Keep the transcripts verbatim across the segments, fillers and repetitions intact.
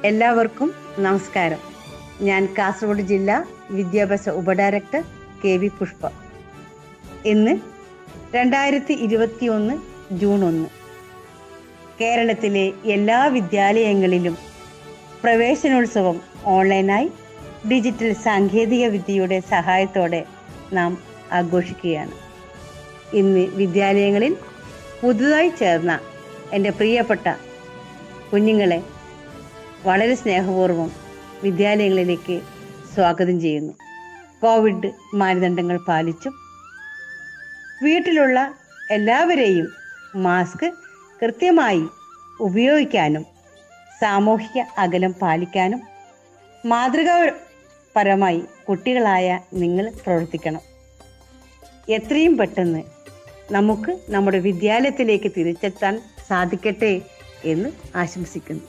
എല്ലാവർക്കും നമസ്കാരം. ഞാൻ കാസർഗോഡ് ജില്ലാ വിദ്യാഭ്യാസ ഉപഡയറക്ടർ കെ വി പുഷ്പ. ഇന്ന് രണ്ടായിരത്തി ഇരുപത്തി ഒന്ന് ജൂൺ ഒന്ന്. കേരളത്തിലെ എല്ലാ വിദ്യാലയങ്ങളിലും പ്രവേശനോത്സവം ഓൺലൈനായി ഡിജിറ്റൽ സാങ്കേതിക വിദ്യയുടെ സഹായത്തോടെ നാം ആഘോഷിക്കുകയാണ്. ഇന്ന് വിദ്യാലയങ്ങളിൽ പുതുതായി ചേർന്ന എൻ്റെ പ്രിയപ്പെട്ട കുഞ്ഞുങ്ങളെ വളരെ സ്നേഹപൂർവ്വം വിദ്യാലയങ്ങളിലേക്ക് സ്വാഗതം ചെയ്യുന്നു. കോവിഡ് മാനദണ്ഡങ്ങൾ പാലിച്ചും വീട്ടിലുള്ള എല്ലാവരെയും മാസ്ക് കൃത്യമായി ഉപയോഗിക്കാനും സാമൂഹിക അകലം പാലിക്കാനും മാതൃകാപരമായി കുട്ടികളായ നിങ്ങൾ പ്രവർത്തിക്കണം. എത്രയും പെട്ടെന്ന് നമുക്ക് നമ്മുടെ വിദ്യാലയത്തിലേക്ക് തിരിച്ചെത്താൻ സാധിക്കട്ടെ എന്ന് ആശംസിക്കുന്നു.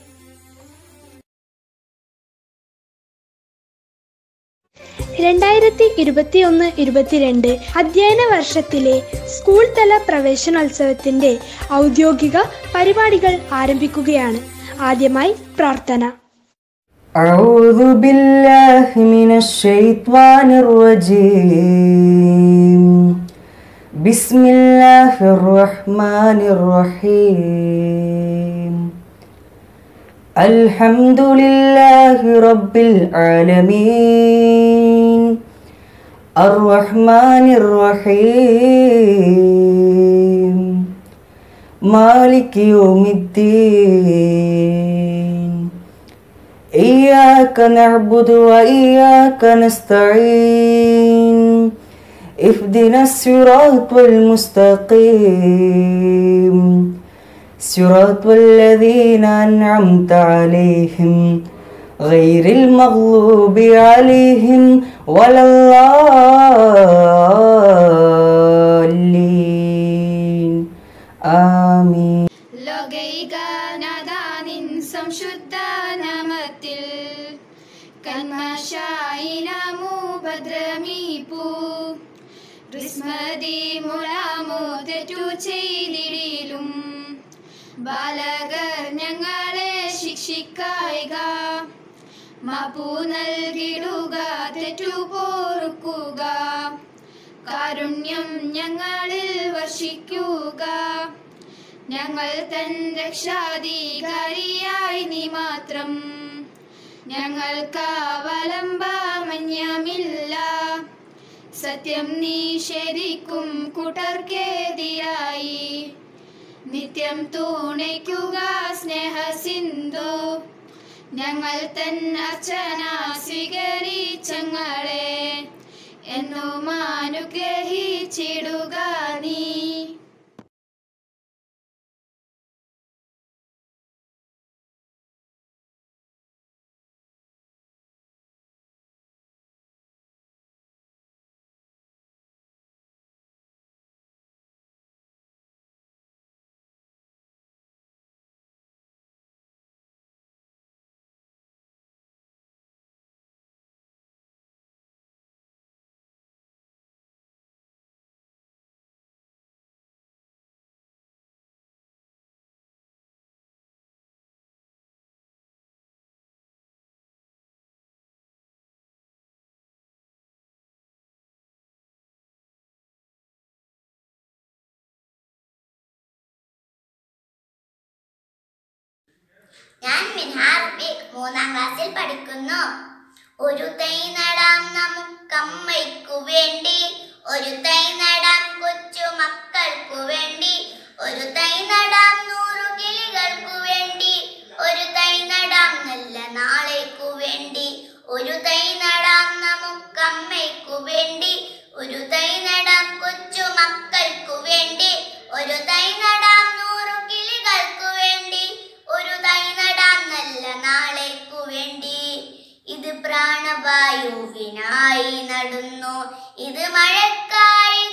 രണ്ടായിരത്തി ഇരുപത്തി ഒന്ന് ഇരുപത്തിരണ്ട് അധ്യയന വർഷത്തിലെ സ്കൂൾ തല പ്രവേശനോത്സവത്തിന്റെ ഔദ്യോഗിക പരിപാടികൾ ആരംഭിക്കുകയാണ്. ആദ്യമായി പ്രാർത്ഥന. അഊദു ബില്ലാഹി മിനശ് ശൈത്വാനിർ റജീം. ബിസ്മില്ലാഹിർ റഹ്മാനിർ റഹീം. അൽഹംദുലില്ലാഹി റബ്ബിൽ ആലമീൻ. അർറഹ്മാനിർ റഹീം. മാലികി യൗമിദ്ദീൻ. ഇയ്യാക നഅ്ബുദു വ ഇയ്യാക നസ്തഈൻ. ഇഹ്ദിനസ് സിറാത്തൽ മുസ്തഖീം. صراط الذين أنعمت عليهم غير المغضوب عليهم ولا الضالين آمين. ലോകൈകനാഥാനിൻ സംശുദ്ധ നാമത്തിൽ കന്മശായിനാമു ഭദ്രമീപൂ ക്രിസ്മതി മുളാമോ തെറ്റു ചെയ്തിടിലും ബാലകർ ഞങ്ങളെ ശിക്ഷിക്കായിക. മാപ്പു നൽകിടുക, തെറ്റു പൊറുക്കുക, കാരുണ്യം ഞങ്ങളിൽ വർഷിക്കുക. ഞങ്ങൾ തൻ രക്ഷാധികാരിയായി നീ മാത്രം, ഞങ്ങൾക്കവലംബമന്യമില്ല. സത്യം നിഷേധിക്കും കൂട്ടർക്കെതിരായി നിത്യം തുണയ്ക്കുക സ്നേഹസിന്ധു. ഞങ്ങൾ തൻ അർച്ചന സ്വീകരിച്ചങ്ങളെ എന്നും അനുഗ്രഹിച്ചിടുക നീ. ഞാൻ മിൻഹാർബിക് മൂന്നാം ക്ലാസ്സിൽ പഠിക്കുന്നു. ഒരു തൈ നടാം നമുക്കമ്മയ്ക്കു വേണ്ടി, ഒരു തൈ നടാം കൊച്ചു മക്കൾക്കു വേണ്ടി, ഒരു തൈ നടാം നൂറു കിളികൾക്കു വേണ്ടി, ഒരു തൈ നടാം നല്ല നാളേക്കു വേണ്ടി, ഒരു തൈ നടാം നമുക്കമ്മയ്ക്കു വേണ്ടി, ഒരു തൈ നടാം കൊച്ചു മക്കൾക്കു വേണ്ടി, ഒരു തൈ നടാം നൂറു കിളികൾക്കു വേണ്ടി, ഒരു തൈ നടാം നല്ല നാളേക്കു വേണ്ടി. ഇത് പ്രാണവായുവിനായി നടുന്നു, ഇത് മഴക്കായി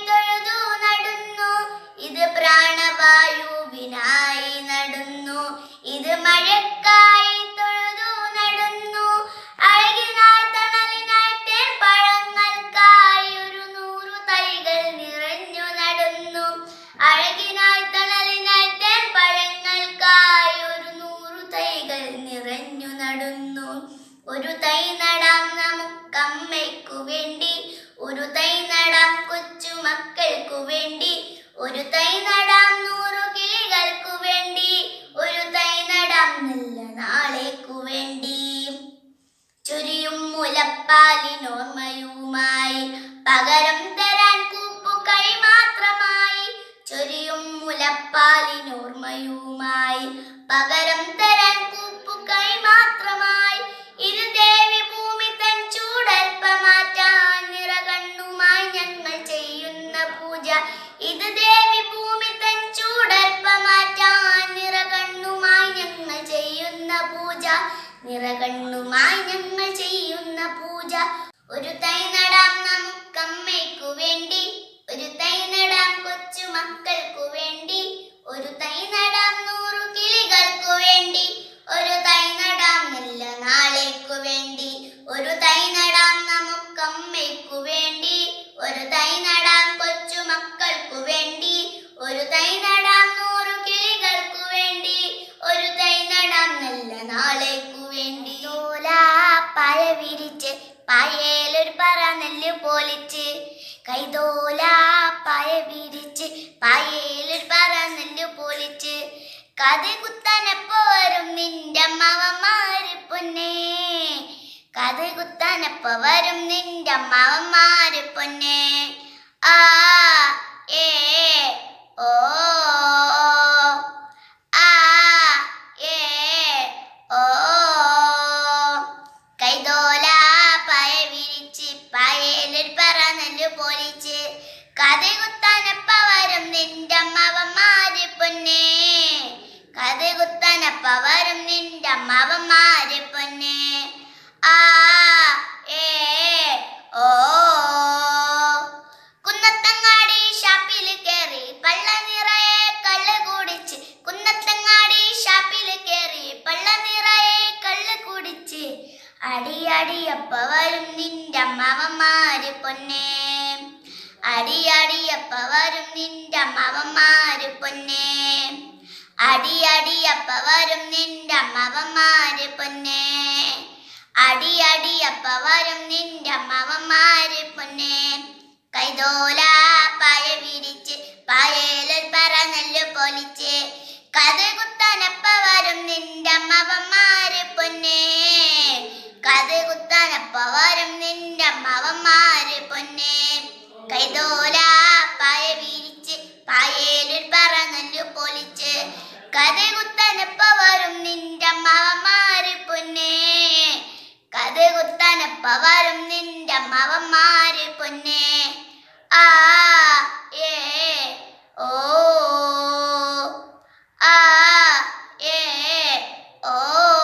തൈ നടാം നൂറു കിളികൾക്കു വേണ്ടി, ഒരു തൈ നടാം നല്ല നാളേക്കു വേണ്ടി. ചൊരിയും മുലപ്പാലിനോർമ്മയുമായി പകരം തരാൻ കൂപ്പു കൈ മാത്രമായി. ചൊരിയും മുലപ്പാലിനോർമ്മയുമായി പകരം തരാൻ കൂപ്പു കൈ മാത്രമായി. ഇത് ദേവി ഭൂമി തൻ ചൂടൽപ്പമാറ്റാൻ നിറകണ്ണുമായി ഞങ്ങൾ ചെയ്യുന്ന പൂജ. ഇത് ദേവി ഭൂമി തൻ ചൂടൽപ്പമാറ്റാൻ നിറകണ്ണുമായി ഞങ്ങൾ ചെയ്യുന്ന പൂജ. നിറകണ്ണുമായി ഞങ്ങൾ ചെയ്യുന്ന പൂജ. ഒരു തൈ നടാം നമുക്കമ്മയ്ക്കു വേണ്ടി, ഒരു തൈ നടാം കൊച്ചു മക്കൾക്കു വേണ്ടി, ഒരു തൈ നടാം നൂറു കിളികൾക്കു വേണ്ടി, ഒരു തൈ നടാം നല്ല നാളേക്കു വേണ്ടി. ഒരു തൈ നടാം നമുക്കമ്മയ്ക്കു വേണ്ടി, ഒരു തൈ നടാം കൊച്ചു മക്കൾക്കു വേണ്ടി, ഒരു തൈ നടാം നൂറു കിളികൾക്കു വേണ്ടി, ഒരു തൈ നടാം നല്ല നാളേക്കു വേണ്ടി. തോലാ പായ വിരിച്ച് പായേലൊരു പറ നെല്ല് പൊലിച്ച്, കൈതോലാ പായ വിരിച്ച് പായേലൊരു പറ നെല്ല് പൊലിച്ച്. കഥ കുത്താനപ്പോ വരും നിന്റെ അമ്മാവന്മാര് പൊന്നേ, കഥ കുത്താനപ്പോ വരും നിന്റെ അമ്മാവന്മാര് പൊന്നേ. ആ ഏ ഓ ആ ഏ ഓ. കൈതോലാ പായ വിരിച്ച് പായേലൊരു പറ നെല്ല് പൊലിച്ച്, കഥ കുത്താനപ്പ വരും നിന്റെ അമ്മാവന്മാര് പൊന്നേ, കഥ കുത്താനപ്പ വരും നിന്റെ അമ്മാവന്മാര് പൊന്നേ. ആ ഏ ഓ. കുന്നത്തങ്ങാടി ഷാപ്പിൽ കയറി പള്ള നിറയെ കള്ള് കുടിച്ച്, കുന്നത്തങ്ങാടി ഷാപ്പിൽ കയറി പള്ള നിറയെ കള്ള് കുടിച്ച്. അടി അടിയപ്പ വരും നിന്റെ അമ്മാവന്മാര് പൊന്നേ, അടി അടിയപ്പ വരും നിന്റെ അമ്മാവന്മാര് പൊന്നേ, അടി അടിയപ്പ വരും നിന്റെ അമ്മാവന്മാര് പൊന്നേ, അടി അടിയപ്പ വരും നിന്റെ അമ്മാവന്മാര് പൊന്നേ. കൈതോലാ പായ വിരിച്ച് പായേലൊരു പറ നെല്ല് പൊലിച്ച്, കഥ കുത്താനപ്പ വരും നിന്റെ അമ്മാവന്മാര് പൊന്നേ, കഥ കുത്താനപ്പ വരും നിന്റെ അമ്മാവന്മാര് പൊന്നേ. കൈതോലാ പായ വിരിച്ച് പായേലൊരു പറ നെല്ല് പൊലിച്ച്, കഥ കുത്താനപ്പ വരും നിന്റെ അമ്മാവന്മാര് പൊന്നേ, കഥ കുത്താനപ്പ വരും നിന്റെ അമ്മാവന്മാര് പൊന്നേ. ആ ഏ ഓ ആ ഏ ഓ.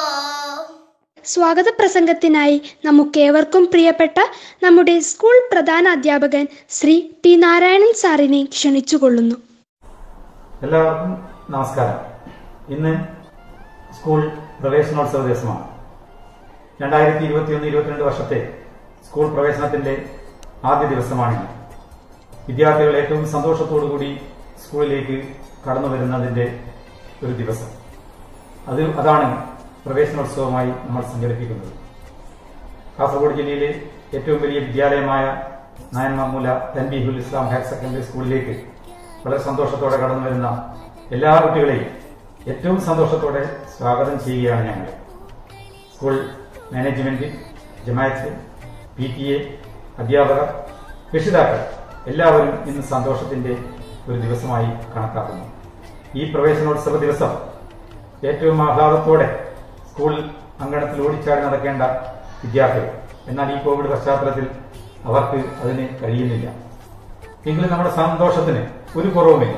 സ്വാഗത പ്രസംഗത്തിനായി നമുക്കേവർക്കും പ്രിയപ്പെട്ട നമ്മുടെ സ്കൂൾ പ്രധാന അധ്യാപകൻ ശ്രീ ടി നാരായണൻ സാറിനെ ക്ഷണിച്ചുകൊള്ളുന്നു. എല്ലാവർക്കും നമസ്കാരം. ഇന്ന് സ്കൂൾ പ്രവേശനോത്സവ ദിവസമാണ്. രണ്ടായിരത്തി ഇരുപത്തി ഒന്ന് ഇരുപത്തിരണ്ട് വർഷത്തെ സ്കൂൾ പ്രവേശനത്തിന്റെ ആദ്യ ദിവസമാണിന്ന്. വിദ്യാർത്ഥികൾ ഏറ്റവും സന്തോഷത്തോടുകൂടി സ്കൂളിലേക്ക് കടന്നു വരുന്നതിന്റെ ഒരു ദിവസം. അത് അതാണ് പ്രവേശനോത്സവമായി നമ്മൾ സംഘടിപ്പിക്കുന്നത്. കാസർഗോഡ് ജില്ലയിലെ ഏറ്റവും വലിയ വിദ്യാലയമായ നായന്മാർമൂല തൻബീഹുൽ ഇസ്ലാം ഹയർ സെക്കൻഡറി സ്കൂളിലേക്ക് വളരെ സന്തോഷത്തോടെ കടന്നു വരുന്ന എല്ലാ കുട്ടികളെയും ഏറ്റവും സന്തോഷത്തോടെ സ്വാഗതം ചെയ്യുകയാണ് ഞങ്ങൾ. സ്കൂൾ മാനേജ്മെന്റ്, ജമാഅത്ത്, പി ടി എ, അധ്യാപകർ, രക്ഷിതാക്കൾ എല്ലാവരും ഇന്ന് സന്തോഷത്തിന്റെ ഒരു ദിവസമായി കണക്കാക്കുന്നു. ഈ പ്രവേശനോത്സവ ദിവസം ഏറ്റവും ആഹ്ലാദത്തോടെ സ്കൂൾ അങ്കണത്തിൽ ഓടിച്ചാടി നടക്കേണ്ട വിദ്യാർത്ഥികൾ, എന്നാൽ ഈ കോവിഡ് പശ്ചാത്തലത്തിൽ അവർക്ക് അതിന് കഴിയുന്നില്ല. എങ്കിലും നമ്മുടെ സന്തോഷത്തിന് ഒരു കുറവുമില്ല.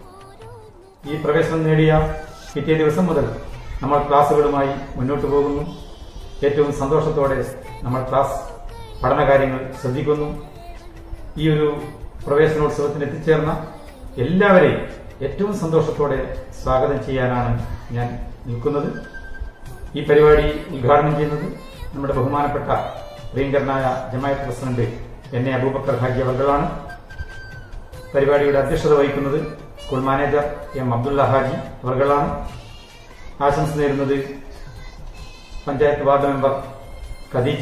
ഈ പ്രവേശനം നേടിയ പിറ്റേ ദിവസം മുതൽ നമ്മൾ ക്ലാസുകളുമായി മുന്നോട്ട് പോകുന്നു. ഏറ്റവും സന്തോഷത്തോടെ നമ്മൾ ക്ലാസ് പഠനകാര്യങ്ങൾ ശ്രദ്ധിക്കുന്നു. ഈ ഒരു പ്രവേശനോത്സവത്തിന് എത്തിച്ചേർന്ന എല്ലാവരെയും ഏറ്റവും സന്തോഷത്തോടെ സ്വാഗതം ചെയ്യാനാണ് ഞാൻ നിൽക്കുന്നത്. ഈ പരിപാടി ഉദ്ഘാടനം ചെയ്യുന്നത് നമ്മുടെ ബഹുമാനപ്പെട്ട പ്രിയങ്കരനായ ജമാഅത്ത് president N A Abubakar Haji അവർകളാണ്. പരിപാടിയുടെ അധ്യക്ഷത വഹിക്കുന്നത് school manager M Abdulla Haji അവർകളാണ്. ആശംസ നേരുന്നത് panchayat ward member Khadija,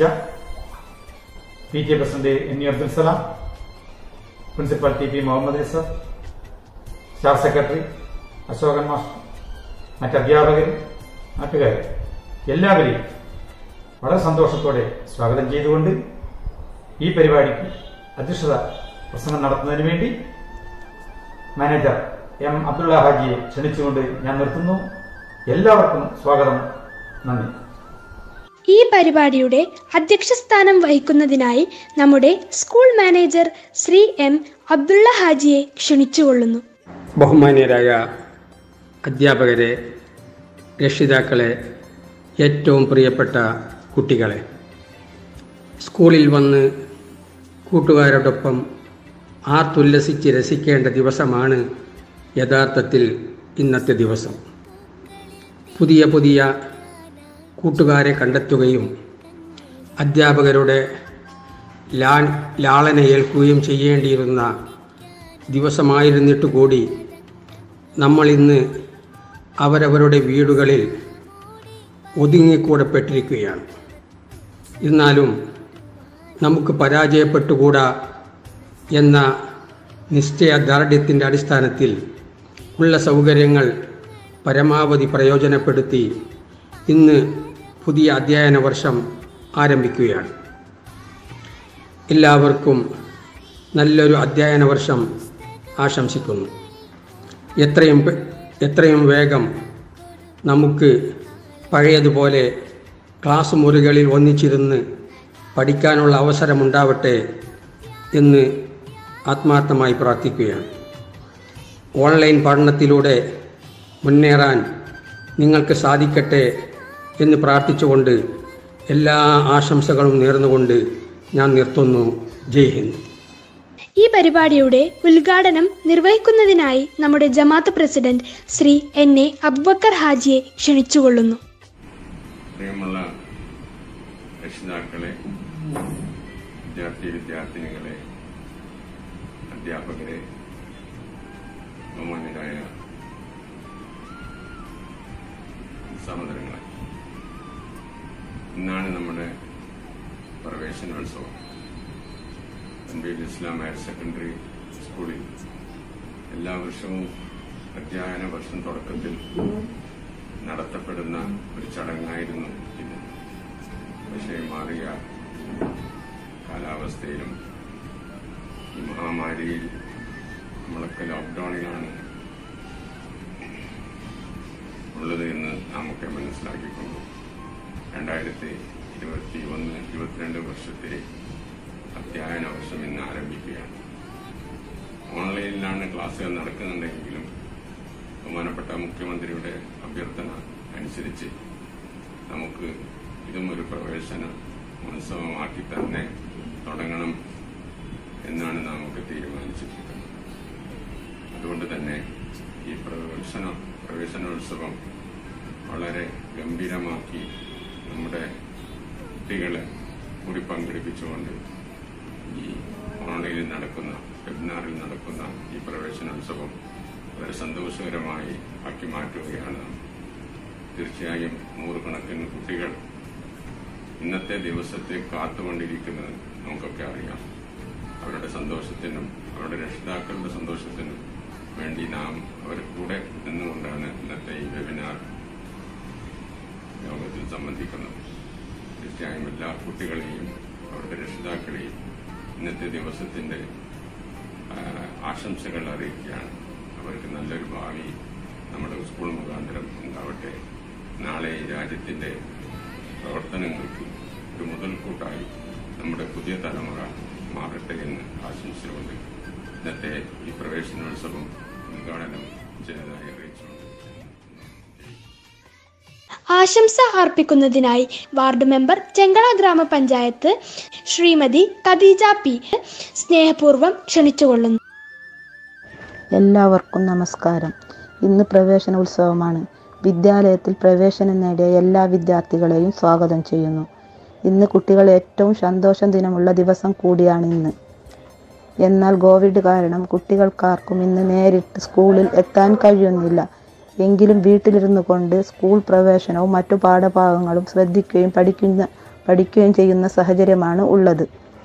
P T A president M E Abdul Salam, principal T P Muhammad Isaf, staff secretary Ashokan master, മറ്റ് അധ്യാപകർ, നാട്ടുകാർ എല്ലാവരെയും വളരെ സന്തോഷത്തോടെ സ്വാഗതം ചെയ്തുകൊണ്ട് ഈ പരിപാടിക്ക് അധ്യക്ഷത പ്രസംഗം നടത്തുന്നതിന് വേണ്ടി മാനേജർ എം അബ്ദുള്ള ഹാജിയെ ക്ഷണിച്ചുകൊണ്ട് ഞാൻ നിർത്തുന്നു. എല്ലാവർക്കും സ്വാഗതം. നന്ദി. ഈ പരിപാടിയുടെ അധ്യക്ഷ സ്ഥാനം വഹിക്കുന്നതിനായി നമ്മുടെ school manager Shri M Abdulla ഹാജിയെ ക്ഷണിച്ചുകൊള്ളുന്നു. ബഹുമാന്യരായ അധ്യാപകരെ, രക്ഷിതാക്കളെ, ഏറ്റവും പ്രിയപ്പെട്ട കുട്ടികളെ, സ്കൂളിൽ വന്ന് കൂട്ടുകാരോടൊപ്പം ആർത്തുല്ലസിച്ച് രസിക്കേണ്ട ദിവസമാണ് യഥാർത്ഥത്തിൽ ഇന്നത്തെ ദിവസം. പുതിയ പുതിയ കൂട്ടുകാരെ കണ്ടെത്തുകയും അധ്യാപകരുടെ ലാ ലാളന ഏൽക്കുകയും ചെയ്യേണ്ടിയിരുന്ന ദിവസമായിരുന്നിട്ട് കൂടി നമ്മളിന്ന് അവരവരുടെ വീടുകളിൽ ഒതുങ്ങിക്കൂടപ്പെട്ടിരിക്കുകയാണ്. എന്നാലും നമുക്ക് പരാജയപ്പെട്ടുകൂടാ എന്ന നിശ്ചയദാർഢ്യത്തിൻ്റെ അടിസ്ഥാനത്തിൽ ഉള്ള സൗകര്യങ്ങൾ പരമാവധി പ്രയോജനപ്പെടുത്തി ഇന്ന് പുതിയ അധ്യയന വർഷം ആരംഭിക്കുകയാണ്. എല്ലാവർക്കും നല്ലൊരു അധ്യയന വർഷം ആശംസിക്കുന്നു. എത്രയും എത്രയും വേഗം നമുക്ക് പഴയതുപോലെ ക്ലാസ് മുറികളിൽ ഒന്നിച്ചിരുന്ന് പഠിക്കാനുള്ള അവസരമുണ്ടാവട്ടെ എന്ന് ആത്മാർത്ഥമായി പ്രാർത്ഥിക്കുകയാണ്. ഓൺലൈൻ പഠനത്തിലൂടെ മുന്നേറാൻ നിങ്ങൾക്ക് സാധിക്കട്ടെ എന്ന് പ്രാർത്ഥിച്ചുകൊണ്ട് എല്ലാ ആശംസകളും നേർന്നുകൊണ്ട് ഞാൻ നിർത്തുന്നു. ജയ് ഹിന്ദ്. ഈ പരിപാടിയുടെ ഉദ്ഘാടനം നിർവഹിക്കുന്നതിനായി നമ്മുടെ ജമാഅത്ത് president Shri N A Abubakar ഹാജിയെ ക്ഷണിച്ചുകൊള്ളുന്നു. പ്രിയമുള്ള രക്ഷിതാക്കളെ, വിദ്യാർത്ഥി വിദ്യാർത്ഥിനികളെ, അധ്യാപകരെ, ബഹുമാന്യരായ സഹോദരങ്ങളെ, ഇന്നാണ് നമ്മുടെ പ്രവേശനോത്സവം. തൻവീർ ഇസ്ലാം ഹയർ സെക്കൻഡറി സ്കൂളിൽ എല്ലാ വർഷവും അധ്യയന വർഷം തുടക്കത്തിൽ നടത്തപ്പെടുന്ന ഒരു ചടങ്ങായിരുന്നു ഇത്. പക്ഷേ മാറിയ കാലാവസ്ഥയിലും ഈ മഹാമാരിയിൽ നമ്മളൊക്കെ ലോക്ക്ഡൌണിലാണ് ഉള്ളത് എന്ന് നാമൊക്കെ മനസ്സിലാക്കിക്കൊണ്ടു രണ്ടായിരത്തി ഇരുപത്തി ഒന്ന് ഇരുപത്തിരണ്ട് വർഷത്തെ അധ്യയന വർഷം ഇന്ന് ആരംഭിക്കുകയാണ്. ഓൺലൈനിലാണ് ക്ലാസ്സുകൾ നടക്കുന്നുണ്ടെങ്കിലും ബഹുമാനപ്പെട്ട മുഖ്യമന്ത്രിയുടെ അഭ്യർത്ഥന അനുസരിച്ച് നമുക്ക് ഇതും ഒരു പ്രവേശന ഉത്സവമാക്കി തന്നെ തുടങ്ങണം എന്നാണ് നമുക്ക് തീരുമാനിച്ചിരിക്കുന്നത്. അതുകൊണ്ട് തന്നെ ഈ പ്രവേശന പ്രവേശനോത്സവം വളരെ ഗംഭീരമാക്കി നമ്മുടെ കുട്ടികളെ കൂടി പങ്കെടുപ്പിച്ചുകൊണ്ട് ഈ ഓൺലൈനിൽ നടക്കുന്ന വെബിനാറിൽ നടക്കുന്ന ഈ പ്രവേശനോത്സവം വളരെ സന്തോഷകരമായി ആക്കി മാറ്റുകയാണ്. തീർച്ചയായും നൂറുകണക്കിന് കുട്ടികൾ ഇന്നത്തെ ദിവസത്തെ കാത്തുകൊണ്ടിരിക്കുന്നത് നമുക്കൊക്കെ അറിയാം. അവരുടെ സന്തോഷത്തിനും അവരുടെ രക്ഷിതാക്കളുടെ സന്തോഷത്തിനും വേണ്ടി നാം അവരുടെ കൂടെ നിന്നുകൊണ്ടാണ് ഇന്നത്തെ ഈ വെബിനാർ യോഗത്തിൽ സംബന്ധിക്കുന്നത്. തീർച്ചയായും എല്ലാ കുട്ടികളെയും അവരുടെ രക്ഷിതാക്കളെയും ഇന്നത്തെ ദിവസത്തിന്റെ ആശംസകൾ അറിയിക്കുകയാണ്. അവർക്ക് നല്ലൊരു ഭാവി നമ്മുടെ സ്കൂൾ മുഖാന്തരം ഉണ്ടാവട്ടെ. നാളെ ഈ രാജ്യത്തിന്റെ പ്രവർത്തനങ്ങൾക്ക് ഒരു മുതൽക്കൂട്ടായി നമ്മുടെ പുതിയ തലമുറ മാറട്ടെ എന്ന് ആശംസിച്ചുകൊണ്ട് ഇന്നത്തെ ഈ പ്രവേശനോത്സവം ഉദ്ഘാടനം ചെയ്തതായി അറിയിച്ചുകൊണ്ട് ആശംസ അർപ്പിക്കുന്നതിനായി വാർഡ് മെമ്പർ ചെങ്കള ഗ്രാമപഞ്ചായത്ത് ശ്രീമതി ഖദീജ പി സ്നേഹപൂർവ്വം ക്ഷണിച്ചുകൊള്ളുന്നു. എല്ലാവർക്കും നമസ്കാരം. ഇന്ന് പ്രവേശനോത്സവമാണ്. വിദ്യാലയത്തിൽ പ്രവേശനം നേടിയ എല്ലാ വിദ്യാർത്ഥികളെയും സ്വാഗതം ചെയ്യുന്നു. ഇന്ന് കുട്ടികൾ ഏറ്റവും സന്തോഷം ദിനമുള്ള ദിവസം കൂടിയാണ് ഇന്ന്. എന്നാൽ കോവിഡ് കാരണം കുട്ടികൾക്കാർക്കും ഇന്ന് നേരിട്ട് സ്കൂളിൽ എത്താൻ കഴിയുന്നില്ല. എങ്കിലും വീട്ടിലിരുന്നു കൊണ്ട് സ്കൂൾ പ്രവേശനവും മറ്റു പാഠഭാഗങ്ങളും ശ്രദ്ധിക്കുകയും പഠിക്കുന്ന പഠിക്കുകയും ചെയ്യുന്ന സാഹചര്യമാണ് ഉള്ളത്.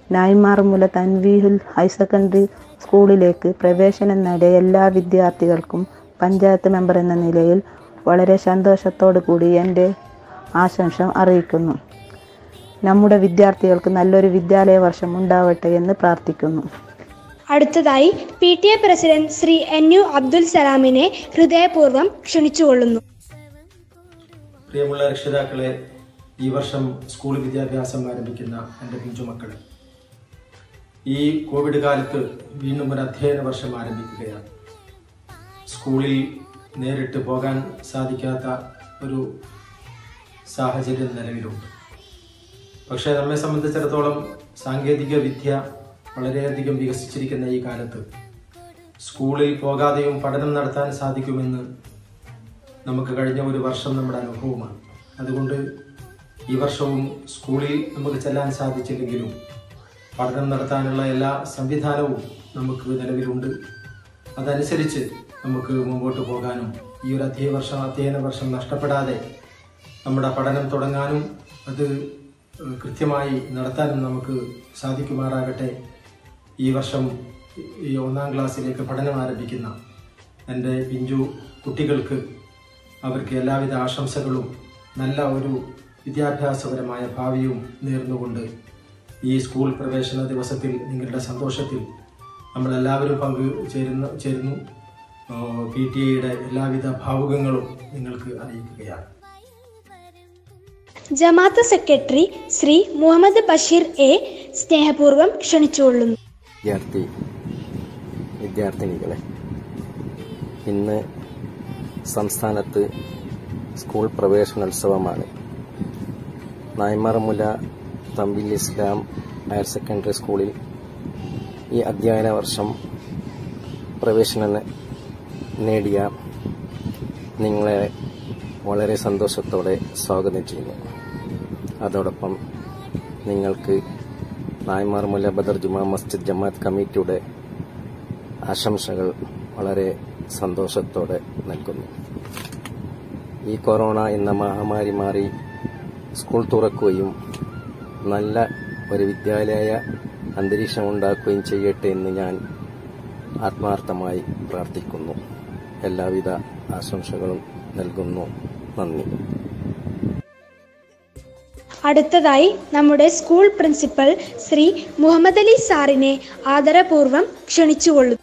നായ്മാർമുല തൻവീഹുൽ ഹയർ സെക്കൻഡറി സ്കൂളിലേക്ക് പ്രവേശനം നേടിയ എല്ലാ വിദ്യാർത്ഥികൾക്കും പഞ്ചായത്ത് മെമ്പർ എന്ന നിലയിൽ വളരെ സന്തോഷത്തോടു കൂടി എൻ്റെ ആശംസ അറിയിക്കുന്നു. നമ്മുടെ വിദ്യാർത്ഥികൾക്ക് നല്ലൊരു വിദ്യാലയ വർഷം ഉണ്ടാവട്ടെ എന്ന് പ്രാർത്ഥിക്കുന്നു. അടുത്തതായി P T A president Shri N U Abdul സലാമിനെ ഹൃദയപൂർവ്വം ക്ഷണിച്ചുകൊള്ളുന്നു. പ്രിയമുള്ള രക്ഷിതാക്കളെ, ഈ വർഷം സ്കൂൾ വിദ്യാഭ്യാസം ആരംഭിക്കുന്ന എൻ്റെ പിഞ്ചുമക്കൾ, ഈ കോവിഡ് കാലത്ത് വീണ്ടും ഒരു അധ്യയന വർഷം ആരംഭിക്കുകയാണ്. സ്കൂളിൽ നേരിട്ട് പോകാൻ സാധിക്കാത്ത ഒരു സാഹചര്യം നിലവിലുണ്ട്. പക്ഷേ നമ്മെ സംബന്ധിച്ചിടത്തോളം സാങ്കേതിക വിദ്യ വളരെയധികം വികസിച്ചിരിക്കുന്ന ഈ കാലത്ത് സ്കൂളിൽ പോകാതെയും പഠനം നടത്താൻ സാധിക്കുമെന്ന് നമുക്ക് കഴിഞ്ഞ ഒരു വർഷം നമ്മുടെ അനുഭവമാണ്. അതുകൊണ്ട് ഈ വർഷവും സ്കൂളിൽ നമുക്ക് ചെല്ലാൻ സാധിച്ചില്ലെങ്കിലും പഠനം നടത്താനുള്ള എല്ലാ സംവിധാനവും നമുക്ക് നിലവിലുണ്ട്. അതനുസരിച്ച് നമുക്ക് മുമ്പോട്ട് പോകാനും ഈ ഒരു അധ്യയന വർഷം അധ്യയന വർഷം നഷ്ടപ്പെടാതെ നമ്മുടെ പഠനം തുടങ്ങാനും അത് കൃത്യമായി നടത്താനും നമുക്ക് സാധിക്കുമാറാകട്ടെ. ഈ വർഷം ഈ ഒന്നാം ക്ലാസ്സിലേക്ക് പഠനം ആരംഭിക്കുന്ന എൻ്റെ പിഞ്ചു കുട്ടികൾക്ക് അവർക്ക് എല്ലാവിധ ആശംസകളും നല്ല ഒരു വിദ്യാഭ്യാസപരമായ ഭാവിയും നേർന്നുകൊണ്ട് ഈ സ്കൂൾ പ്രവേശന ദിവസത്തിൽ നിങ്ങളുടെ സന്തോഷത്തിൽ നമ്മളെല്ലാവരും പങ്കു ചേരുന്ന ചേരുന്നു പി ടി എയുടെ എല്ലാവിധ ഭാവുകങ്ങളും നിങ്ങൾക്ക് അറിയിക്കുകയാണ്. ജമാഅത്ത് സെക്രട്ടറി ശ്രീ മുഹമ്മദ് ബഷീർ എ സ്നേഹപൂർവ്വം ക്ഷണിച്ചുകൊള്ളുന്നു. വിദ്യാർത്ഥി വിദ്യാർത്ഥിനികളെ, ഇന്ന് സംസ്ഥാനത്ത് സ്കൂൾ പ്രവേശനോത്സവമാണ്. നായ്മാർമുല തമ്പിൽ ഇസ്ലാം ഹയർ സെക്കൻഡറി സ്കൂളിൽ ഈ അധ്യയന വർഷം പ്രവേശനം നേടിയ നിങ്ങളെ വളരെ സന്തോഷത്തോടെ സ്വാഗതം ചെയ്യുന്നു. അതോടൊപ്പം നിങ്ങൾക്ക് നായ്മാർമുല ബദർ ജുമാ മസ്ജിദ് ജമാഅത്ത് കമ്മിറ്റിയുടെ ആശംസകൾ വളരെ സന്തോഷത്തോടെ നൽകുന്നു. ഈ കൊറോണ എന്ന മഹാമാരി മാറി സ്കൂൾ തുറക്കുകയും നല്ല ഒരു വിദ്യാലയ അന്തരീക്ഷം ഉണ്ടാക്കുകയും ചെയ്യട്ടെ എന്ന് ഞാൻ ആത്മാർത്ഥമായി പ്രാർത്ഥിക്കുന്നു. എല്ലാവിധ ആശംസകളും നൽകുന്നു. നന്ദി. അടുത്തതായി നമ്മുടെ സ്കൂൾ പ്രിൻസിപ്പൽ ശ്രീ മുഹമ്മദ് അലി സാറിനെ ആദരപൂർവ്വം ക്ഷണിച്ചുകൊള്ളുന്നു.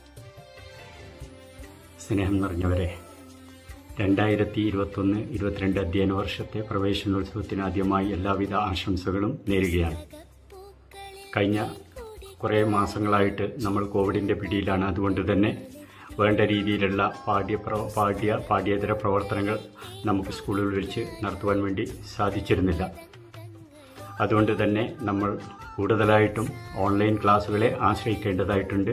സ്നേഹം നിറഞ്ഞവരെ, രണ്ടായിരത്തി ഇരുപത്തൊന്ന് ഇരുപത്തിരണ്ട് അധ്യയന വർഷത്തെ പ്രവേശനോത്സവത്തിന് ആദ്യമായി എല്ലാവിധ ആശംസകളും നേരുകയാണ്. കഴിഞ്ഞ കുറേ മാസങ്ങളായിട്ട് നമ്മൾ കോവിഡിൻ്റെ പിടിയിലാണ്. അതുകൊണ്ട് തന്നെ വേണ്ട രീതിയിലുള്ള പാഠ്യ പാഠ്യ പാഠ്യേതര പ്രവർത്തനങ്ങൾ നമുക്ക് സ്കൂളുകളിൽ വെച്ച് നടത്തുവാൻ വേണ്ടി സാധിച്ചിരുന്നില്ല. അതുകൊണ്ട് തന്നെ നമ്മൾ കൂടുതലായിട്ടും ഓൺലൈൻ ക്ലാസ്സുകളെ ആശ്രയിക്കേണ്ടതായിട്ടുണ്ട്.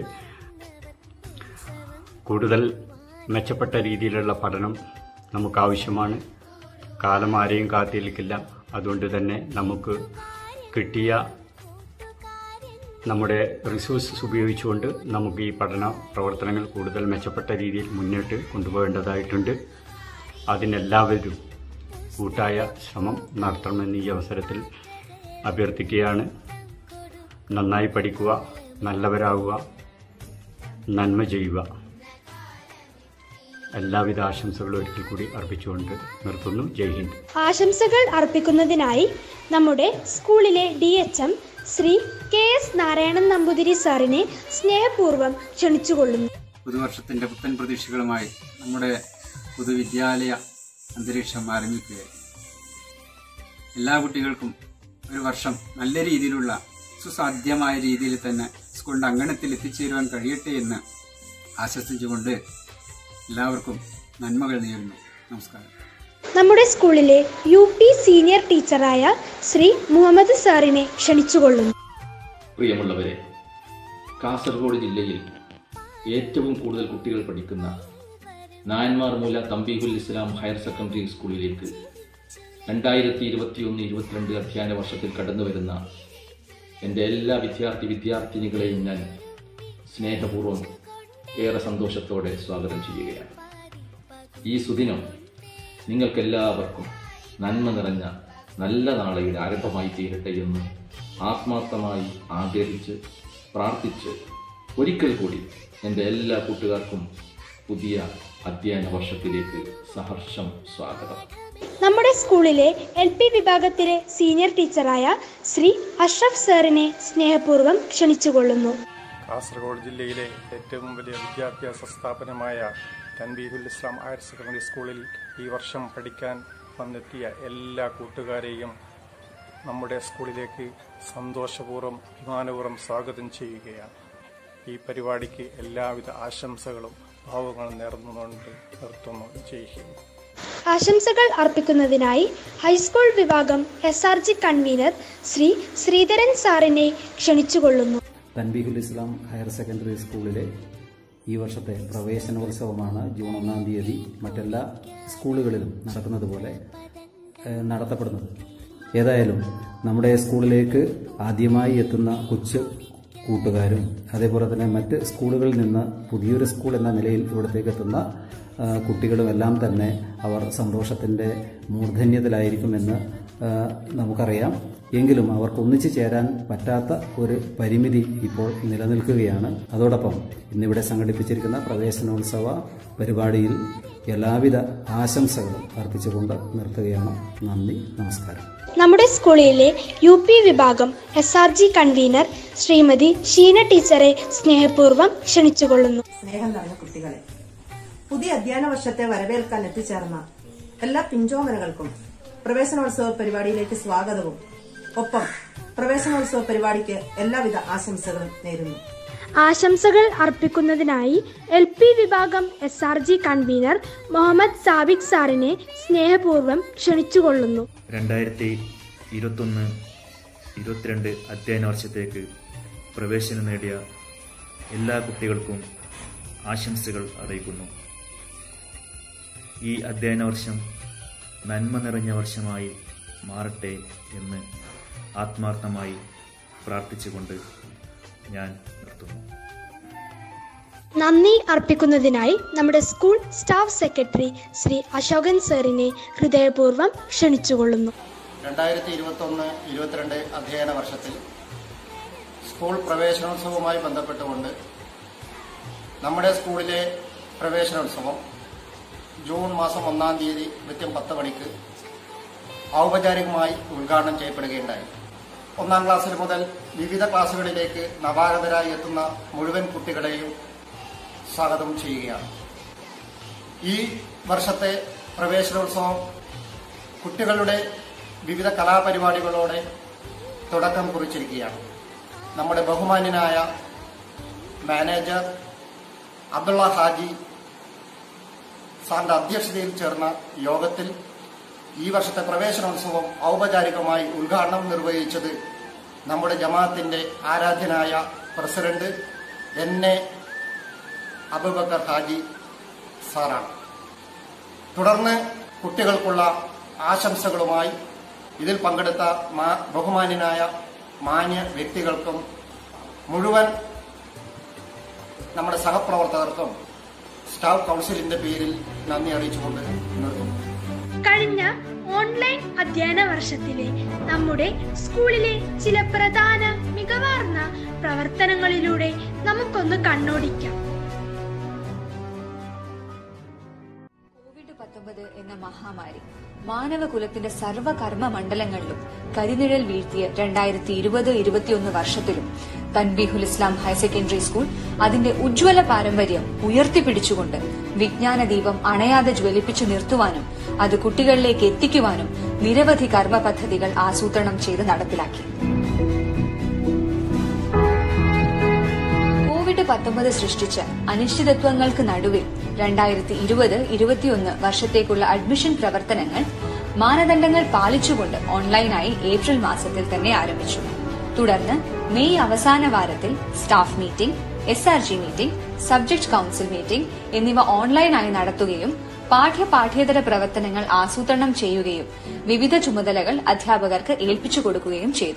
കൂടുതൽ മെച്ചപ്പെട്ട രീതിയിലുള്ള പഠനം നമുക്കാവശ്യമാണ്. കാലം ആരെയും കാത്തിരിക്കില്ല. അതുകൊണ്ട് തന്നെ നമുക്ക് കിട്ടിയ നമ്മുടെ റിസോഴ്സസ് ഉപയോഗിച്ചുകൊണ്ട് നമുക്ക് ഈ പഠന പ്രവർത്തനങ്ങൾ കൂടുതൽ മെച്ചപ്പെട്ട രീതിയിൽ മുന്നോട്ട് കൊണ്ടുപോകേണ്ടതായിട്ടുണ്ട്. അതിനെല്ലാവരും കൂട്ടായ ശ്രമം നടത്തണമെന്ന് ഈ അവസരത്തിൽ അഭ്യർത്ഥിക്കുകയാണ്. നന്നായി പഠിക്കുക, നല്ലവരാകുക, നന്മ ചെയ്യുക. എല്ലാവിധ ആശംസകളും ഒരിക്കൽ കൂടി അർപ്പിച്ചുകൊണ്ട് നിർത്തുന്നു. ജയ് ഹിന്ദ്. ആശംസകൾ അർപ്പിക്കുന്നതിനായി നമ്മുടെ സ്കൂളിലെ D H M Shri K S Narayanan Namboothiri സാറിനെ സ്നേഹപൂർവ്വം ക്ഷണിച്ചുകൊള്ളുന്നു. പുതുവർഷത്തിന്റെ പുത്തൻ പ്രതീക്ഷകളുമായി നമ്മുടെ പൊതുവിദ്യാലയ അന്തരീക്ഷം ആരംഭിക്കുകയായി. എല്ലാ കുട്ടികൾക്കും ഒരു വർഷം നല്ല രീതിയിലുള്ള സുസാധ്യമായ രീതിയിൽ തന്നെ സ്കൂളിന്റെ അങ്കണത്തിൽ എത്തിച്ചേരുവാൻ കഴിയട്ടെ എന്ന് ആശംസിച്ചുകൊണ്ട് എല്ലാവർക്കും നന്മകൾ നേരുന്നു. നമസ്കാരം. നമ്മുടെ സ്കൂളിലെ യു പി സീനിയർ ടീച്ചറായ ശ്രീ മുഹമ്മദ് സാറിനെ ക്ഷണിച്ചുകൊള്ളുന്നു. പ്രിയമുള്ളവരെ, കാസർഗോഡ് ജില്ലയിൽ ഏറ്റവും കൂടുതൽ കുട്ടികൾ പഠിക്കുന്ന നായന്മാർമൂല തമ്പീഹുൽ ഇസ്ലാം ഹയർ സെക്കൻഡറി സ്കൂളിലേക്ക് രണ്ടായിരത്തി ഇരുപത്തിയൊന്ന് ഇരുപത്തിരണ്ട് അധ്യയന വർഷത്തിൽ കടന്നു വരുന്ന എൻ്റെ എല്ലാ വിദ്യാർത്ഥി വിദ്യാർത്ഥിനികളെയും ഞാൻ സ്നേഹപൂർവ്വം ഏറെ സന്തോഷത്തോടെ സ്വാഗതം ചെയ്യുകയാണ്. ഈ സുദിനം നിങ്ങൾക്കെല്ലാവർക്കും നന്മ നിറഞ്ഞ നല്ല നാളെയുടെ ആരംഭമായി തീരട്ടെ എന്ന് ആത്മാർത്ഥമായി ആഗ്രഹിച്ച് പ്രാർത്ഥിച്ച് ഒരിക്കൽ കൂടി എൻ്റെ എല്ലാ കൂട്ടുകാർക്കും പുതിയ അധ്യയന വർഷത്തിലേക്ക് സഹർഷം സ്വാഗതം. നമ്മുടെ സ്കൂളിലെ എൽ പി വിഭാഗത്തിലെ സീനിയർ ടീച്ചറായ ശ്രീ അഷ്റഫ് സാറിനെ സ്നേഹപൂർവ്വം ക്ഷണിച്ചുകൊള്ളുന്നു. കാസർഗോഡ് ജില്ലയിലെ ഏറ്റവും വലിയ വിദ്യാഭ്യാസ സ്ഥാപനമായ തൻബീഹുൽ ഇസ്ലാം ഹയർ സെക്കൻഡറി സ്കൂളിൽ ഈ വർഷം പഠിക്കാൻ വന്നെത്തിയ എല്ലാ കൂട്ടുകാരെയും നമ്മുടെ സ്കൂളിലേക്ക് സന്തോഷപൂർവ്വം അഭിമാനപൂർവ്വം സ്വാഗതം ചെയ്യുകയാണ്. ഈ പരിപാടിക്ക് എല്ലാവിധ ആശംസകളും ഭാവങ്ങളും നേർന്നുകൊണ്ട് നിർത്തുന്നു. ചെയ്യുന്നു. ആശംസകൾ അർപ്പിക്കുന്നതിനായി ഹൈസ്കൂൾ വിഭാഗം S R G convener Shri Sreedharan സാറിനെ ക്ഷണിച്ചുകൊള്ളുന്നു. തൻബീഹുൽ ഇസ്ലാം ഹയർ സെക്കൻഡറി സ്കൂളിലെ ഈ വർഷത്തെ പ്രവേശനോത്സവമാണ് ജൂൺ ഒന്നാം തീയതി മറ്റെല്ലാ സ്കൂളുകളിലും നടക്കുന്നത് പോലെ നടത്തപ്പെടുന്നത്. ഏതായാലും നമ്മുടെ സ്കൂളിലേക്ക് ആദ്യമായി എത്തുന്ന കൊച്ചു കൂട്ടുകാരും അതേപോലെ തന്നെ മറ്റ് സ്കൂളുകളിൽ നിന്ന് പുതിയൊരു സ്കൂൾ എന്ന നിലയിൽ ഇവിടത്തേക്ക് എത്തുന്ന കുട്ടികളും എല്ലാം തന്നെ അവർ സന്തോഷത്തിൻ്റെ മൂർധന്യത്തിലായിരിക്കുമെന്ന് നമുക്കറിയാം. എങ്കിലും അവർക്ക് ഒന്നിച്ചു ചേരാൻ പറ്റാത്ത ഒരു പരിമിതി ഇപ്പോൾ നിലനിൽക്കുകയാണ്. അതോടൊപ്പം ഇന്നിവിടെ സംഘടിപ്പിച്ചിരിക്കുന്ന പ്രവേശനോത്സവ പരിപാടിയിൽ എല്ലാവിധ ആശംസകളും അർപ്പിച്ചുകൊണ്ട് നിർത്തുകയാണ്. നന്ദി, നമസ്കാരം. നമ്മുടെ സ്കൂളിലെ യു പി വിഭാഗം S R G convener Shrimathi Sheena ടീച്ചറെ സ്നേഹപൂർവ്വം ക്ഷണിച്ചുകൊള്ളുന്നു. സ്നേഹം നിറഞ്ഞ കുട്ടികളെ, പുതിയ അധ്യയന വർഷത്തെ വരവേൽക്കാൻ എത്തിച്ചേർന്ന എല്ലാ പിഞ്ചോമനകൾക്കും പ്രവേശനോത്സവ പരിപാടിയിലേക്ക് സ്വാഗതവും ഒപ്പം പ്രവേശനോത്സവ പരിപാടിക്ക് എല്ലാവിധ ആശംസകളും നേരുന്നു. ആശംസകൾ അർപ്പിക്കുന്നതിനായി എൽ പി വിഭാഗം S R G convener Muhammad Sabik സാറിനെ സ്നേഹപൂർവ്വം ക്ഷണിച്ചുകൊള്ളുന്നു. രണ്ടായിരത്തി ഇരുപത്തൊന്ന് ഇരുപത്തിരണ്ട് അധ്യയന വർഷത്തേക്ക് പ്രവേശനം നേടിയ എല്ലാ കുട്ടികൾക്കും ആശംസകൾ അറിയിക്കുന്നു. ഈ അധ്യയന വർഷം നന്മ നിറഞ്ഞ വർഷമായി മാറട്ടെ എന്ന് ആത്മാർത്ഥമായി പ്രാർത്ഥിച്ചുകൊണ്ട് ഞാൻ നിർത്തുന്നു. നന്ദി അർപ്പിക്കുന്നതിനായി നമ്മുടെ school staff secretary Shri Ashokan സാറിനെ ഹൃദയപൂർവ്വം ക്ഷണിച്ചുകൊള്ളുന്നു. രണ്ടായിരത്തി ഇരുപത്തൊന്ന് ഇരുപത്തിരണ്ട് അധ്യയന വർഷത്തിൽ സ്കൂൾ പ്രവേശനോത്സവവുമായി ബന്ധപ്പെട്ടുകൊണ്ട് നമ്മുടെ സ്കൂളിലെ പ്രവേശനോത്സവം ജൂൺ മാസം ഒന്നാം തീയതി കൃത്യം പത്ത് മണിക്ക് ഔപചാരികമായി ഉദ്ഘാടനം ചെയ്യപ്പെടുകയുണ്ടായി. ഒന്നാം ക്ലാസ്സിൽ മുതൽ വിവിധ ക്ലാസ്സുകളിലേക്ക് നവാഗതരായി എത്തുന്ന മുഴുവൻ കുട്ടികളെയും സ്വാഗതം ചെയ്യുകയാണ്. ഈ വർഷത്തെ പ്രവേശനോത്സവം കുട്ടികളുടെ വിവിധ കലാപരിപാടികളോടെ തുടക്കം കുറിച്ചിരിക്കുകയാണ്. നമ്മുടെ ബഹുമാന്യനായ മാനേജർ അബ്ദുള്ള ഹാജി സാറിന്റെ അധ്യക്ഷതയിൽ ചേർന്ന യോഗത്തിൽ ഈ വർഷത്തെ പ്രവേശനോത്സവം ഔപചാരികമായി ഉദ്ഘാടനം നിർവഹിച്ചത് നമ്മുടെ ജമാഅത്തിന്റെ ആരാധ്യനായ president N A Abubakar Haji സാറാണ്. തുടർന്ന് കുട്ടികൾക്കുള്ള ആശംസകളുമായി ഇതിൽ പങ്കെടുത്ത ബഹുമാന്യനായ മാന്യ വ്യക്തികൾക്കും മുഴുവൻ നമ്മുടെ സഹപ്രവർത്തകർക്കും സ്റ്റാഫ് കൗൺസിലിന്റെ പേരിൽ നന്ദി അറിയിച്ചുകൊണ്ട് നിർത്തുന്നു. കഴിഞ്ഞ ഓൺലൈൻ അധ്യയന വർഷത്തിലെ നമ്മുടെ സ്കൂളിലെ ചില പ്രധാന മികവാർന്ന പ്രവർത്തനങ്ങളിലൂടെ നമുക്കൊന്ന് കണ്ണോടിക്കാം. കോവിഡ് പത്തൊമ്പത് എന്ന മഹാമാരി മാനവകുലത്തിന്റെ സർവ്വകർമ്മ മണ്ഡലങ്ങളിലും കരിനിഴൽ വീഴ്ത്തിയ രണ്ടായിരത്തി ഇരുപത് ഇരുപത്തിയൊന്ന് വർഷത്തിലും Thanbeehul Islam higher secondary school അതിന്റെ ഉജ്ജ്വല പാരമ്പര്യം ഉയർത്തിപ്പിടിച്ചുകൊണ്ട് വിജ്ഞാന ദീപം അണയാതെ ജ്വലിപ്പിച്ചു നിർത്തുവാനും അത് കുട്ടികളിലേക്ക് എത്തിക്കുവാനും നിരവധി കർമ്മ പദ്ധതികൾ ആസൂത്രണം ചെയ്ത് നടപ്പിലാക്കി. കോവിഡ് പത്തൊമ്പത് സൃഷ്ടിച്ച അനിശ്ചിതത്വങ്ങൾക്ക് നടുവിൽ രണ്ടായിരത്തി ഇരുപത് ഇരുപത്തിയൊന്ന് വർഷത്തേക്കുള്ള അഡ്മിഷൻ പ്രവർത്തനങ്ങൾ മാനദണ്ഡങ്ങൾ പാലിച്ചുകൊണ്ട് ഓൺലൈനായി ഏപ്രിൽ മാസത്തിൽ തന്നെ ആരംഭിച്ചു. തുടർന്ന് മെയ് അവസാന വാരത്തിൽ staff meeting, S R G meeting, subject council meeting എന്നിവ ഓൺലൈനായി നടത്തുകയും പാഠ്യ പാഠ്യേതര പ്രവർത്തനങ്ങൾ ആസൂത്രണം ചെയ്യുകയും വിവിധ ചുമതലകൾ അധ്യാപകർക്ക് ഏൽപ്പിച്ചു കൊടുക്കുകയും ചെയ്തു.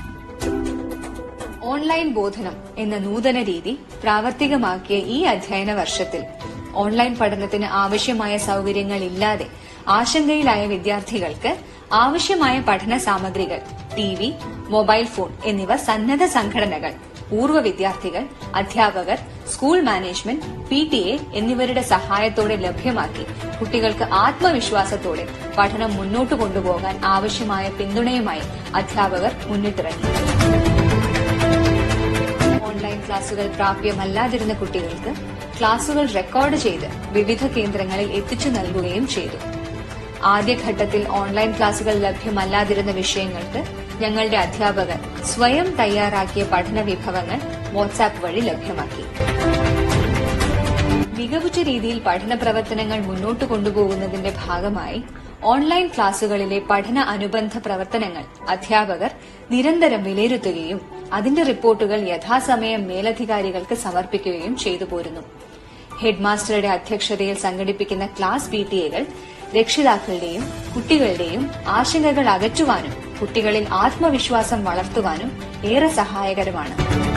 ഓൺലൈൻ ബോധനം എന്ന നൂതന രീതി പ്രാവർത്തികമാക്കിയ ഈ അധ്യയന വർഷത്തിൽ ഓൺലൈൻ പഠനത്തിന് ആവശ്യമായ സൌകര്യങ്ങൾ ഇല്ലാതെ ആശങ്കയിലായ വിദ്യാർത്ഥികൾക്ക് ആവശ്യമായ പഠന സാമഗ്രികൾ ടി വി, മൊബൈൽ ഫോൺ എന്നിവ സന്നദ്ധ സംഘടനകൾ, പൂർവ്വ വിദ്യാർത്ഥികൾ, അധ്യാപകർ, school management, P T A എന്നിവരുടെ സഹായത്തോടെ ലഭ്യമാക്കി കുട്ടികൾക്ക് ആത്മവിശ്വാസത്തോടെ പഠനം മുന്നോട്ട് കൊണ്ടുപോകാൻ ആവശ്യമായ പിന്തുണയുമായി അധ്യാപകർ മുന്നിട്ടിറങ്ങി. ഓൺലൈൻ ക്ലാസുകൾ പ്രാപ്യമല്ലാതിരുന്ന കുട്ടികൾക്ക് ക്ലാസുകൾ റെക്കോർഡ് ചെയ്ത് വിവിധ കേന്ദ്രങ്ങളിൽ എത്തിച്ചു നൽകുകയും ചെയ്തു. ആദ്യഘട്ടത്തിൽ ഓൺലൈൻ ക്ലാസുകൾ ലഭ്യമല്ലാതിരുന്ന വിഷയങ്ങൾക്ക് ഞങ്ങളുടെ അധ്യാപകർ സ്വയം തയ്യാറാക്കിയ പഠന വിഭവങ്ങൾ വാട്സാപ്പ് വഴി ലഭ്യമാക്കി. മികവുറ്റ രീതിയിൽ പഠന പ്രവർത്തനങ്ങൾ മുന്നോട്ട് കൊണ്ടുപോകുന്നതിന്റെ ഭാഗമായി ഓൺലൈൻ ക്ലാസുകളിലെ പഠന അനുബന്ധ പ്രവർത്തനങ്ങൾ അധ്യാപകർ നിരന്തരം വിലയിരുത്തുകയും അതിന്റെ റിപ്പോർട്ടുകൾ യഥാസമയം മേലധികാരികൾക്ക് സമർപ്പിക്കുകയും ചെയ്തു പോരുന്നു. ഹെഡ്മാസ്റ്ററുടെ അധ്യക്ഷതയിൽ സംഘടിപ്പിക്കുന്ന ക്ലാസ് പി ടി എകൾ രക്ഷിതാക്കളുടെയും കുട്ടികളുടെയും ആശങ്കകൾ അകറ്റുവാനും കുട്ടികളിൽ ആത്മവിശ്വാസം വളർത്തുവാനും ഏറെ സഹായകരമാണ്.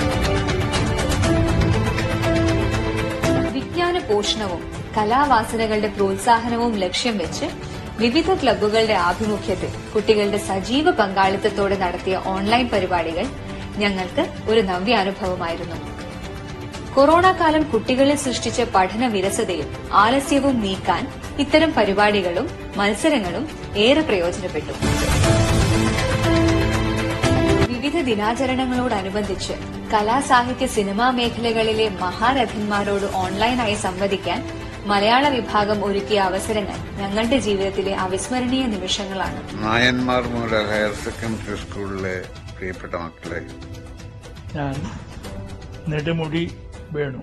വിജ്ഞാന പോഷണവും കലാവാസനകളുടെ പ്രോത്സാഹനവും ലക്ഷ്യം വെച്ച് വിവിധ ക്ലബ്ബുകളുടെ ആഭിമുഖ്യത്തിൽ കുട്ടികളുടെ സജീവ പങ്കാളിത്തത്തോടെ നടത്തിയ ഓൺലൈൻ പരിപാടികൾ ഞങ്ങൾക്ക് ഒരു നവ്യാനുഭവമായിരുന്നു. കൊറോണ കാലം കുട്ടികളിൽ സൃഷ്ടിച്ച പഠന വിരസതയും ആലസ്യവും നീക്കാൻ ഇത്തരം പരിപാടികളും മത്സരങ്ങളും ഏറെ പ്രയോജനപ്പെട്ടു. വിവിധ ദിനാചരണങ്ങളോടനുബന്ധിച്ച് കലാ സാഹിത്യ സിനിമാ മേഖലകളിലെ മഹാരഥന്മാരോട് ഓൺലൈനായി സംവദിക്കാൻ മലയാള വിഭാഗം ഒരുക്കിയ അവസരങ്ങൾ ഞങ്ങളുടെ ജീവിതത്തിലെ അവിസ്മരണീയ നിമിഷങ്ങളാണ്. നായന്മാർ മൂല ഹയർ സെക്കൻഡറി സ്കൂളിലെ പ്രിയപ്പെട്ട മക്കളെ, ഞാൻ നെടുമുടി വേണു.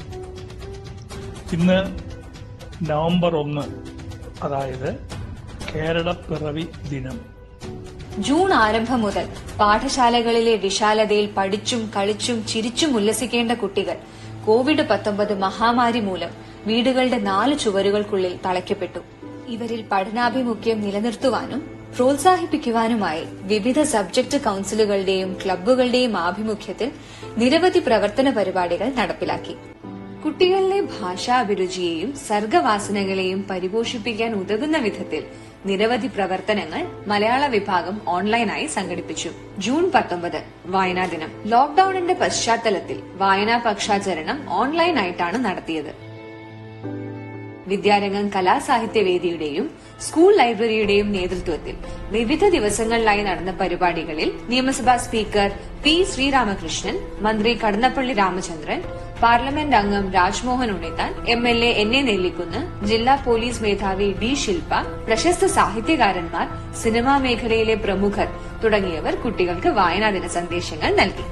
ഇന്ന് നവംബർ ഒന്ന്, അതായത് കേരളപ്പിറവി ദിനം. ജൂൺ ആരംഭം മുതൽ പാഠശാലകളിലെ വിശാലതയിൽ പഠിച്ചും കളിച്ചും ചിരിച്ചും ഉല്ലസിക്കേണ്ട കുട്ടികൾ കോവിഡ് പത്തൊമ്പത് മഹാമാരി മൂലം വീടുകളുടെ നാല് ചുവരുകൾക്കുള്ളിൽ തളയ്ക്കപ്പെട്ടു. ഇവരിൽ പഠനാഭിമുഖ്യം നിലനിർത്തുവാനും പ്രോത്സാഹിപ്പിക്കുവാനുമായി വിവിധ സബ്ജക്ട് കൌൺസിലുകളുടെയും ക്ലബ്ബുകളുടെയും ആഭിമുഖ്യത്തിൽ നിരവധി പ്രവർത്തന പരിപാടികൾ നടപ്പിലാക്കി. കുട്ടികളിലെ ഭാഷാഭിരുചിയെയും സർഗവാസനകളെയും പരിപോഷിപ്പിക്കാൻ ഉതകുന്ന വിധത്തിൽ നിരവധി പ്രവർത്തനങ്ങൾ മലയാള വിഭാഗം ഓൺലൈനായി സംഘടിപ്പിച്ചു. ജൂൺ പത്തൊമ്പത് വായനാ ദിനം. ലോക്ഡൌണിന്റെ പശ്ചാത്തലത്തിൽ വായനാ പക്ഷാചരണം ഓൺലൈനായിട്ടാണ് നടത്തിയത്. വിദ്യാരംഗം കലാസാഹിത്യവേദിയുടെയും സ്കൂൾ ലൈബ്രറിയുടെയും നേതൃത്വത്തിൽ വിവിധ ദിവസങ്ങളിലായി നടന്ന പരിപാടികളിൽ നിയമസഭാ സ്പീക്കർ പി ശ്രീരാമകൃഷ്ണൻ, മന്ത്രി കടന്നപ്പള്ളി രാമചന്ദ്രൻ, പാർലമെന്റ് അംഗം Rajmohan Unnithan, M L A N A Nellikkunnu, ജില്ലാ പോലീസ് മേധാവി ഡി ശില്പ, പ്രശസ്ത സാഹിത്യകാരന്മാർ, സിനിമാ മേഖലയിലെ പ്രമുഖർ തുടങ്ങിയവർ കുട്ടികൾക്ക് വായനാദിന സന്ദേശങ്ങൾ നൽകി.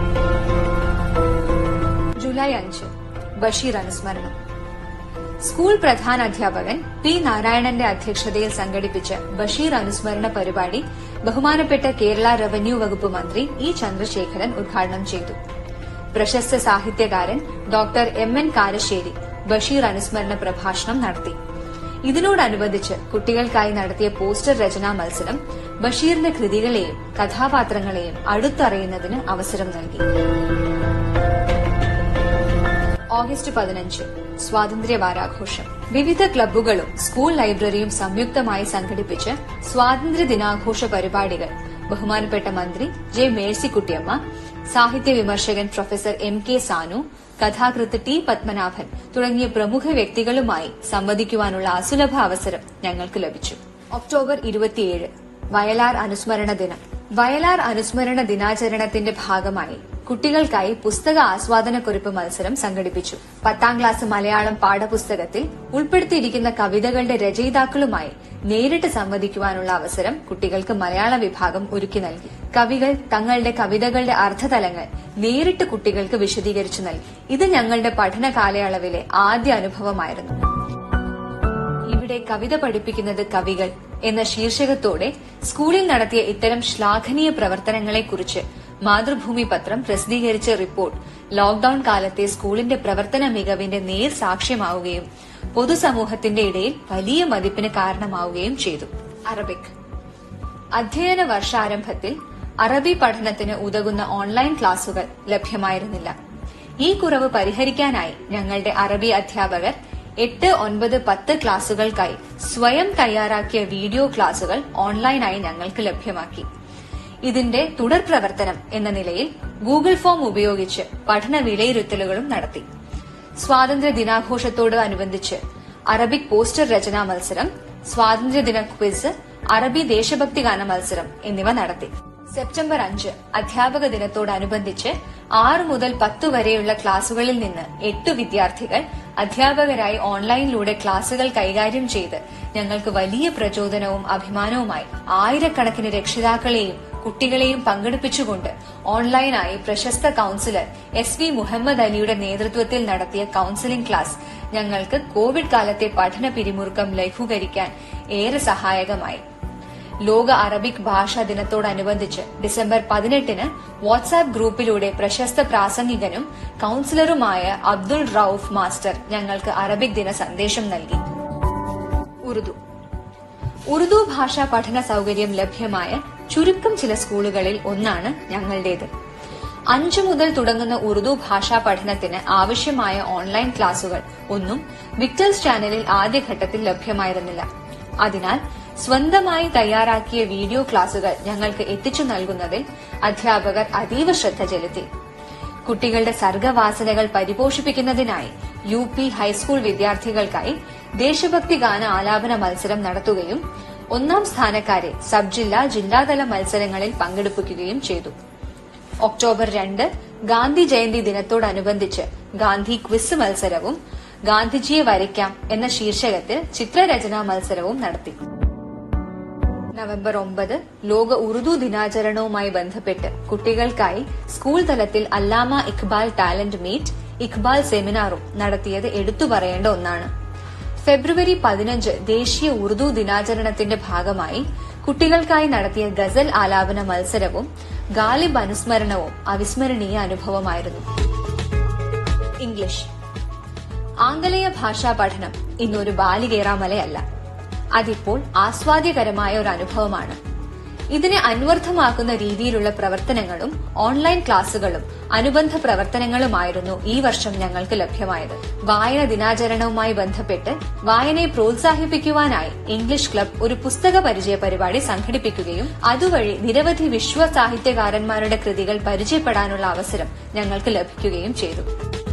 ജൂലൈ അഞ്ച് ബഷീർ അനുസ്മരണം. സ്കൂൾ പ്രധാന അധ്യാപകൻ പി നാരായണന്റെ അധ്യക്ഷതയിൽ സംഘടിപ്പിച്ച ബഷീർ അനുസ്മരണ പരിപാടി ബഹുമാനപ്പെട്ട കേരള റവന്യൂ വകുപ്പ് മന്ത്രി ഇ ചന്ദ്രശേഖരൻ ഉദ്ഘാടനം ചെയ്തു. പ്രശസ്ത സാഹിത്യകാരൻ doctor M N Karassery Basheer അനുസ്മരണ പ്രഭാഷണം നടത്തി. ഇതിനോടനുബന്ധിച്ച് കുട്ടികൾക്കായി നടത്തിയ പോസ്റ്റർ രചനാ മത്സരം ബഷീറിന്റെ കൃതികളെയും കഥാപാത്രങ്ങളെയും അടുത്തറിയുന്നതിന് അവസരം നൽകി. ഓഗസ്റ്റ് പതിനഞ്ച് സ്വാതന്ത്ര്യ വാരാഘോഷം. വിവിധ ക്ലബ്ബുകളും സ്കൂൾ ലൈബ്രറിയും സംയുക്തമായി സംഘടിപ്പിച്ച സ്വാതന്ത്ര്യ ദിനാഘോഷ പരിപാടികൾ ബഹുമാനപ്പെട്ട മന്ത്രി ജെ മേഴ്സിക്കുട്ടിയമ്മ, സാഹിത്യ വിമർശകൻ പ്രൊഫസർ എം കെ സാനു, കഥാകൃത്ത് ടി പത്മനാഭൻ തുടങ്ങിയ പ്രമുഖ വ്യക്തികളുമായി സംവദിക്കുവാനുള്ള അസുലഭ അവസരം ഞങ്ങൾക്ക് ലഭിച്ചു. ഒക്ടോബർ ഇരുപത്തിയേഴ് വയലാർ അനുസ്മരണ ദിനം. വയലാർ അനുസ്മരണ ദിനാചരണത്തിന്റെ ഭാഗമായി കുട്ടികൾക്കായി പുസ്തക ആസ്വാദനക്കുറിപ്പ് മത്സരം സംഘടിപ്പിച്ചു. പത്താം ക്ലാസ് മലയാളം പാഠപുസ്തകത്തിൽ ഉൾപ്പെടുത്തിയിരിക്കുന്ന കവിതകളുടെ രചയിതാക്കളുമായി നേരിട്ട് സംവദിക്കുവാനുള്ള അവസരം കുട്ടികൾക്ക് മലയാള വിഭാഗം ഒരുക്കി നൽകി. കവികൾ തങ്ങളുടെ കവിതകളുടെ അർത്ഥതലങ്ങൾ നേരിട്ട് കുട്ടികൾക്ക് വിശദീകരിച്ചു നൽകി. ഇത് ഞങ്ങളുടെ പഠന കാലയളവിലെ ആദ്യ അനുഭവമായിരുന്നു. ഇവിടെ കവിത പഠിപ്പിക്കുന്നത് കവികൾ എന്ന ശീർഷകത്തോടെ സ്കൂളിൽ നടത്തിയ ഇത്തരം ശ്ലാഘനീയ പ്രവർത്തനങ്ങളെക്കുറിച്ച് മാതൃഭൂമി പത്രം പ്രസിദ്ധീകരിച്ച റിപ്പോർട്ട് ലോക്ഡൌൺ കാലത്തെ സ്കൂളിന്റെ പ്രവർത്തന മികവിന്റെ നേർ സാക്ഷ്യമാവുകയും പൊതുസമൂഹത്തിന്റെ ഇടയിൽ വലിയ മതിപ്പിന് കാരണമാവുകയും ചെയ്തു. അറബിക്. അധ്യയന വർഷാരംഭത്തിൽ അറബി പഠനത്തിന് ഉതകുന്ന ഓൺലൈൻ ക്ലാസുകൾ ലഭ്യമായിരുന്നില്ല. ഈ കുറവ് പരിഹരിക്കാനായി ഞങ്ങളുടെ അറബി അധ്യാപകർ എട്ട് ഒൻപത് പത്ത് ക്ലാസുകൾക്കായി സ്വയം തയ്യാറാക്കിയ വീഡിയോ ക്ലാസുകൾ ഓൺലൈനായി ഞങ്ങൾക്ക് ലഭ്യമാക്കി. ഇതിന്റെ തുടർ പ്രവർത്തനം എന്ന നിലയിൽ ഗൂഗിൾ ഫോം ഉപയോഗിച്ച് പഠന വിലയിരുത്തലുകളും നടത്തി. സ്വാതന്ത്ര്യ ദിനാഘോഷത്തോട് അനുബന്ധിച്ച് അറബിക് പോസ്റ്റർ രചനാ മത്സരം, സ്വാതന്ത്ര്യദിന ക്വിസ്, അറബി ദേശഭക്തി ഗാന മത്സരം എന്നിവ നടത്തി. സെപ്റ്റംബർ അഞ്ച് അധ്യാപക ദിനത്തോടനുബന്ധിച്ച് ആറ് മുതൽ പത്ത് വരെയുള്ള ക്ലാസുകളിൽ നിന്ന് എട്ട് വിദ്യാർത്ഥികൾ അധ്യാപകരായി ഓൺലൈനിലൂടെ ക്ലാസുകൾ കൈകാര്യം ചെയ്ത് ഞങ്ങൾക്ക് വലിയ പ്രചോദനവും അഭിമാനവുമായി ആയിരക്കണക്കിന് രക്ഷിതാക്കളെയും കുട്ടികളെയും പങ്കെടുപ്പിച്ചുകൊണ്ട് ഓൺലൈനായി പ്രശസ്ത കൌൺസിലർ എസ് വി മുഹമ്മദ് അലിയുടെ നേതൃത്വത്തിൽ നടത്തിയ കൌൺസിലിംഗ് ക്ലാസ് ഞങ്ങൾക്ക് കോവിഡ് കാലത്തെ പഠന പിരിമുറുക്കം ലഘൂകരിക്കാൻ ഏറെ സഹായകമായി. ലോക അറബിക് ഭാഷാ ദിനത്തോടനുബന്ധിച്ച് ഡിസംബർ പതിനെട്ടിന് വാട്സാപ്പ് ഗ്രൂപ്പിലൂടെ പ്രശസ്ത പ്രാസംഗികനും കൌൺസിലറുമായ അബ്ദുൾ റൌഫ് മാസ്റ്റർ ഞങ്ങൾക്ക് അറബിക് ദിന സന്ദേശം നൽകി. ഉറുദു ഉറുദു ഭാഷാ പഠന സൌകര്യം ലഭ്യമായ ചുരുക്കം ചില സ്കൂളുകളിൽ ഒന്നാണ് ഞങ്ങളുടേത്. അഞ്ചു മുതൽ തുടങ്ങുന്ന ഉറുദു ഭാഷാ പഠനത്തിന് ആവശ്യമായ ഓൺലൈൻ ക്ലാസുകൾ ഒന്നും വിക്ടേഴ്സ് ചാനലിൽ ആദ്യഘട്ടത്തിൽ ലഭ്യമായിരുന്നില്ല. അതിനാൽ സ്വന്തമായി തയ്യാറാക്കിയ വീഡിയോ ക്ലാസുകൾ ഞങ്ങൾക്ക് എത്തിച്ചു നൽകുന്നതിൽ അധ്യാപകർ അതീവ ശ്രദ്ധ ചെലുത്തി. കുട്ടികളുടെ സർഗവാസനകൾ പരിപോഷിപ്പിക്കുന്നതിനായി യു പി ഹൈസ്കൂൾ വിദ്യാർത്ഥികൾക്കായി ദേശഭക്തി ഗാന ആലാപന മത്സരം നടത്തുകയും ഒന്നാം സ്ഥാനക്കാരെ സബ് ജില്ലാ ജില്ലാതല മത്സരങ്ങളിൽ പങ്കെടുപ്പിക്കുകയും ചെയ്തു. ഒക്ടോബർ രണ്ട് ഗാന്ധി ജയന്തി ദിനത്തോടനുബന്ധിച്ച് ഗാന്ധി ക്വിസ് മത്സരവും ഗാന്ധിജിയെ വരയ്ക്കാം എന്ന ശീർഷകത്തിൽ ചിത്രരചനാ മത്സരവും നടത്തി. നവംബർ ഒമ്പത് ലോക ഉറുദു ദിനാചരണവുമായി ബന്ധപ്പെട്ട് കുട്ടികൾക്കായി സ്കൂൾ തലത്തിൽ അല്ലാമ ഇഖ്ബാൽ ടാലന്റ് മീറ്റ്, ഇഖ്ബാൽ സെമിനാറും നടത്തിയത് എടുത്തു പറയേണ്ട ഒന്നാണ്. ഫെബ്രുവരി പതിനഞ്ച് ദേശീയ ഉറുദു ദിനാചരണത്തിന്റെ ഭാഗമായി കുട്ടികൾക്കായി നടത്തിയ ഗസൽ ആലാപന മത്സരവും ഗാലിബ് അനുസ്മരണവും അവിസ്മരണീയ അനുഭവമായിരുന്നു. ഇംഗ്ലീഷ് ആംഗലേയ ഭാഷാ പഠനം ഇന്നൊരു ബാലികേറാമലയല്ല. അതിപ്പോൾ ആസ്വാദ്യകരമായ ഒരു അനുഭവമാണ്. ഇതിനെ അന്വർത്ഥമാക്കുന്ന രീതിയിലുള്ള പ്രവർത്തനങ്ങളും ഓൺലൈൻ ക്ലാസുകളും അനുബന്ധ പ്രവർത്തനങ്ങളുമായിരുന്നു ഈ വർഷം ഞങ്ങൾക്ക് ലഭ്യമായത്. വായന ദിനാചരണവുമായി ബന്ധപ്പെട്ട് വായനയെ പ്രോത്സാഹിപ്പിക്കുവാനായി ഇംഗ്ലീഷ് ക്ലബ് ഒരു പുസ്തക പരിചയ പരിപാടി സംഘടിപ്പിക്കുകയും അതുവഴി നിരവധി വിശ്വ സാഹിത്യകാരന്മാരുടെ കൃതികൾ പരിചയപ്പെടാനുള്ള അവസരം ഞങ്ങൾക്ക് ലഭിക്കുകയും ചെയ്തു.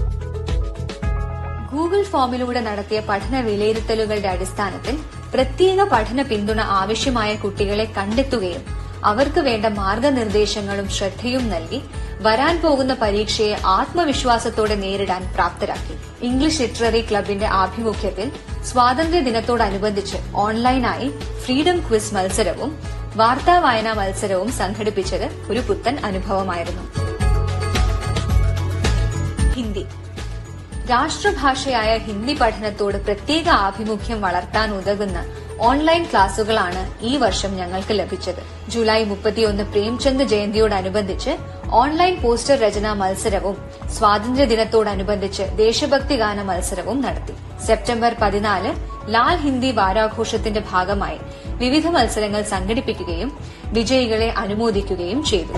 ഗൂഗിൾ ഫോമിലൂടെ നടത്തിയ പഠന വിലയിരുത്തലുകളുടെ അടിസ്ഥാനത്തിൽ പ്രത്യേക പഠന പിന്തുണ ആവശ്യമായ കുട്ടികളെ കണ്ടെത്തുകയും അവർക്ക് വേണ്ട മാർഗനിർദ്ദേശങ്ങളും ശ്രദ്ധയും നൽകി വരാൻ പോകുന്ന പരീക്ഷയെ ആത്മവിശ്വാസത്തോടെ നേരിടാൻ പ്രാപ്തരാക്കി. ഇംഗ്ലീഷ് ലിറ്റററി ക്ലബിന്റെ ആഭിമുഖ്യത്തിൽ സ്വാതന്ത്ര്യ ദിനത്തോടനുബന്ധിച്ച് ഓൺലൈനായി ഫ്രീഡം ക്വിസ് മത്സരവും വാർത്താ വായനാ മത്സരവും സംഘടിപ്പിച്ചത് ഒരു പുത്തൻ അനുഭവമായിരുന്നു. ഹിന്ദി രാഷ്ട്രഭാഷയായ ഹിന്ദി പഠനത്തോട് പ്രത്യേക ആഭിമുഖ്യം വളർത്താൻ ഉതകുന്ന ഓൺലൈൻ ക്ലാസുകളാണ് ഈ വർഷം ഞങ്ങൾക്ക് ലഭിച്ചത്. ജൂലൈ മുപ്പത്തിയൊന്ന് പ്രേംചന്ദ് ജയന്തിയോടനുബന്ധിച്ച് ഓൺലൈൻ പോസ്റ്റർ രചനാ മത്സരവും സ്വാതന്ത്ര്യ ദിനത്തോടനുബന്ധിച്ച് ദേശഭക്തി ഗാന മത്സരവും നടത്തി. സെപ്റ്റംബർ പതിനാല് ലാൽ ഹിന്ദി വാരാഘോഷത്തിന്റെ ഭാഗമായി വിവിധ മത്സരങ്ങൾ സംഘടിപ്പിക്കുകയും വിജയികളെ അനുമോദിക്കുകയും ചെയ്തു.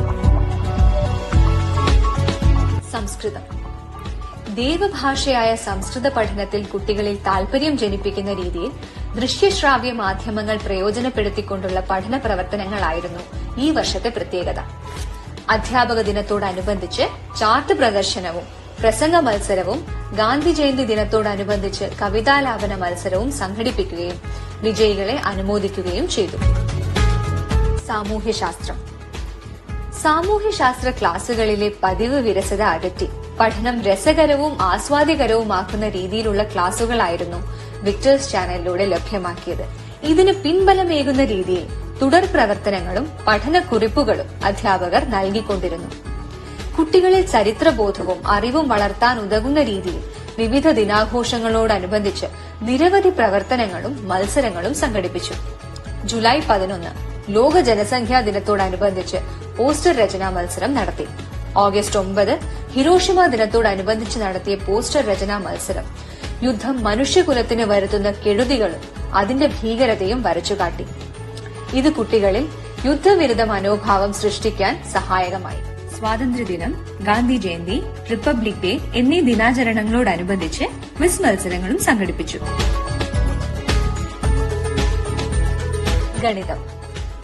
സംസ്കൃതം ദേവഭാഷയായ സംസ്കൃത പഠനത്തിൽ കുട്ടികളിൽ താൽപര്യം ജനിപ്പിക്കുന്ന രീതിയിൽ ദൃശ്യശ്രാവ്യ മാധ്യമങ്ങൾ പ്രയോജനപ്പെടുത്തിക്കൊണ്ടുള്ള പഠന പ്രവർത്തനങ്ങളായിരുന്നു ഈ വർഷത്തെ പ്രത്യേകത. അധ്യാപക ദിനത്തോടനുബന്ധിച്ച് ചാർട്ട് പ്രദർശനവും പ്രസംഗ മത്സരവും ഗാന്ധി ജയന്തി ദിനത്തോടനുബന്ധിച്ച് കവിതാലാപന മത്സരവും സംഘടിപ്പിക്കുകയും വിജയികളെ അനുമോദിക്കുകയും ചെയ്തു. സാമൂഹ്യശാസ്ത്രം സാമൂഹ്യശാസ്ത്ര ക്ലാസുകളിലെ പതിവ് വിരസത അകറ്റി പഠനം രസകരവും ആസ്വാദ്യകരവുമാക്കുന്ന രീതിയിലുള്ള ക്ലാസുകളായിരുന്നു വിക്ടേഴ്സ് ചാനലിലൂടെ ലഭ്യമാക്കിയത്. ഇതിന് പിൻബലമേകുന്ന രീതിയിൽ തുടർ പ്രവർത്തനങ്ങളും പഠനക്കുറിപ്പുകളും അധ്യാപകർ നൽകിക്കൊണ്ടിരുന്നു. കുട്ടികളിൽ ചരിത്രബോധവും അറിവും വളർത്താൻ ഉതകുന്ന രീതിയിൽ വിവിധ ദിനാഘോഷങ്ങളോടനുബന്ധിച്ച് നിരവധി പ്രവർത്തനങ്ങളും മത്സരങ്ങളും സംഘടിപ്പിച്ചു. ജൂലൈ പതിനൊന്ന് ലോക ജനസംഖ്യാ ദിനത്തോടനുബന്ധിച്ച് പോസ്റ്റർ രചനാ മത്സരം നടത്തി. ഓഗസ്റ്റ് ഒമ്പത് ഹിരോഷിമ ദിനത്തോടനുബന്ധിച്ച് നടത്തിയ പോസ്റ്റർ രചനാ മത്സരം യുദ്ധം മനുഷ്യകുലത്തിന് വരുത്തുന്ന കെടുതികളും അതിന്റെ ഭീകരതയും വരച്ചുകാട്ടി. ഇത് കുട്ടികളിൽ യുദ്ധവിരുദ്ധ മനോഭാവം സൃഷ്ടിക്കാൻ സഹായകമായി. സ്വാതന്ത്ര്യദിനം, ഗാന്ധി ജയന്തി, റിപ്പബ്ലിക് ഡേ എന്നീ ദിനാചരണങ്ങളോടനുബന്ധിച്ച് ക്വിസ് മത്സരങ്ങളും സംഘടിപ്പിച്ചു. ഗണിതം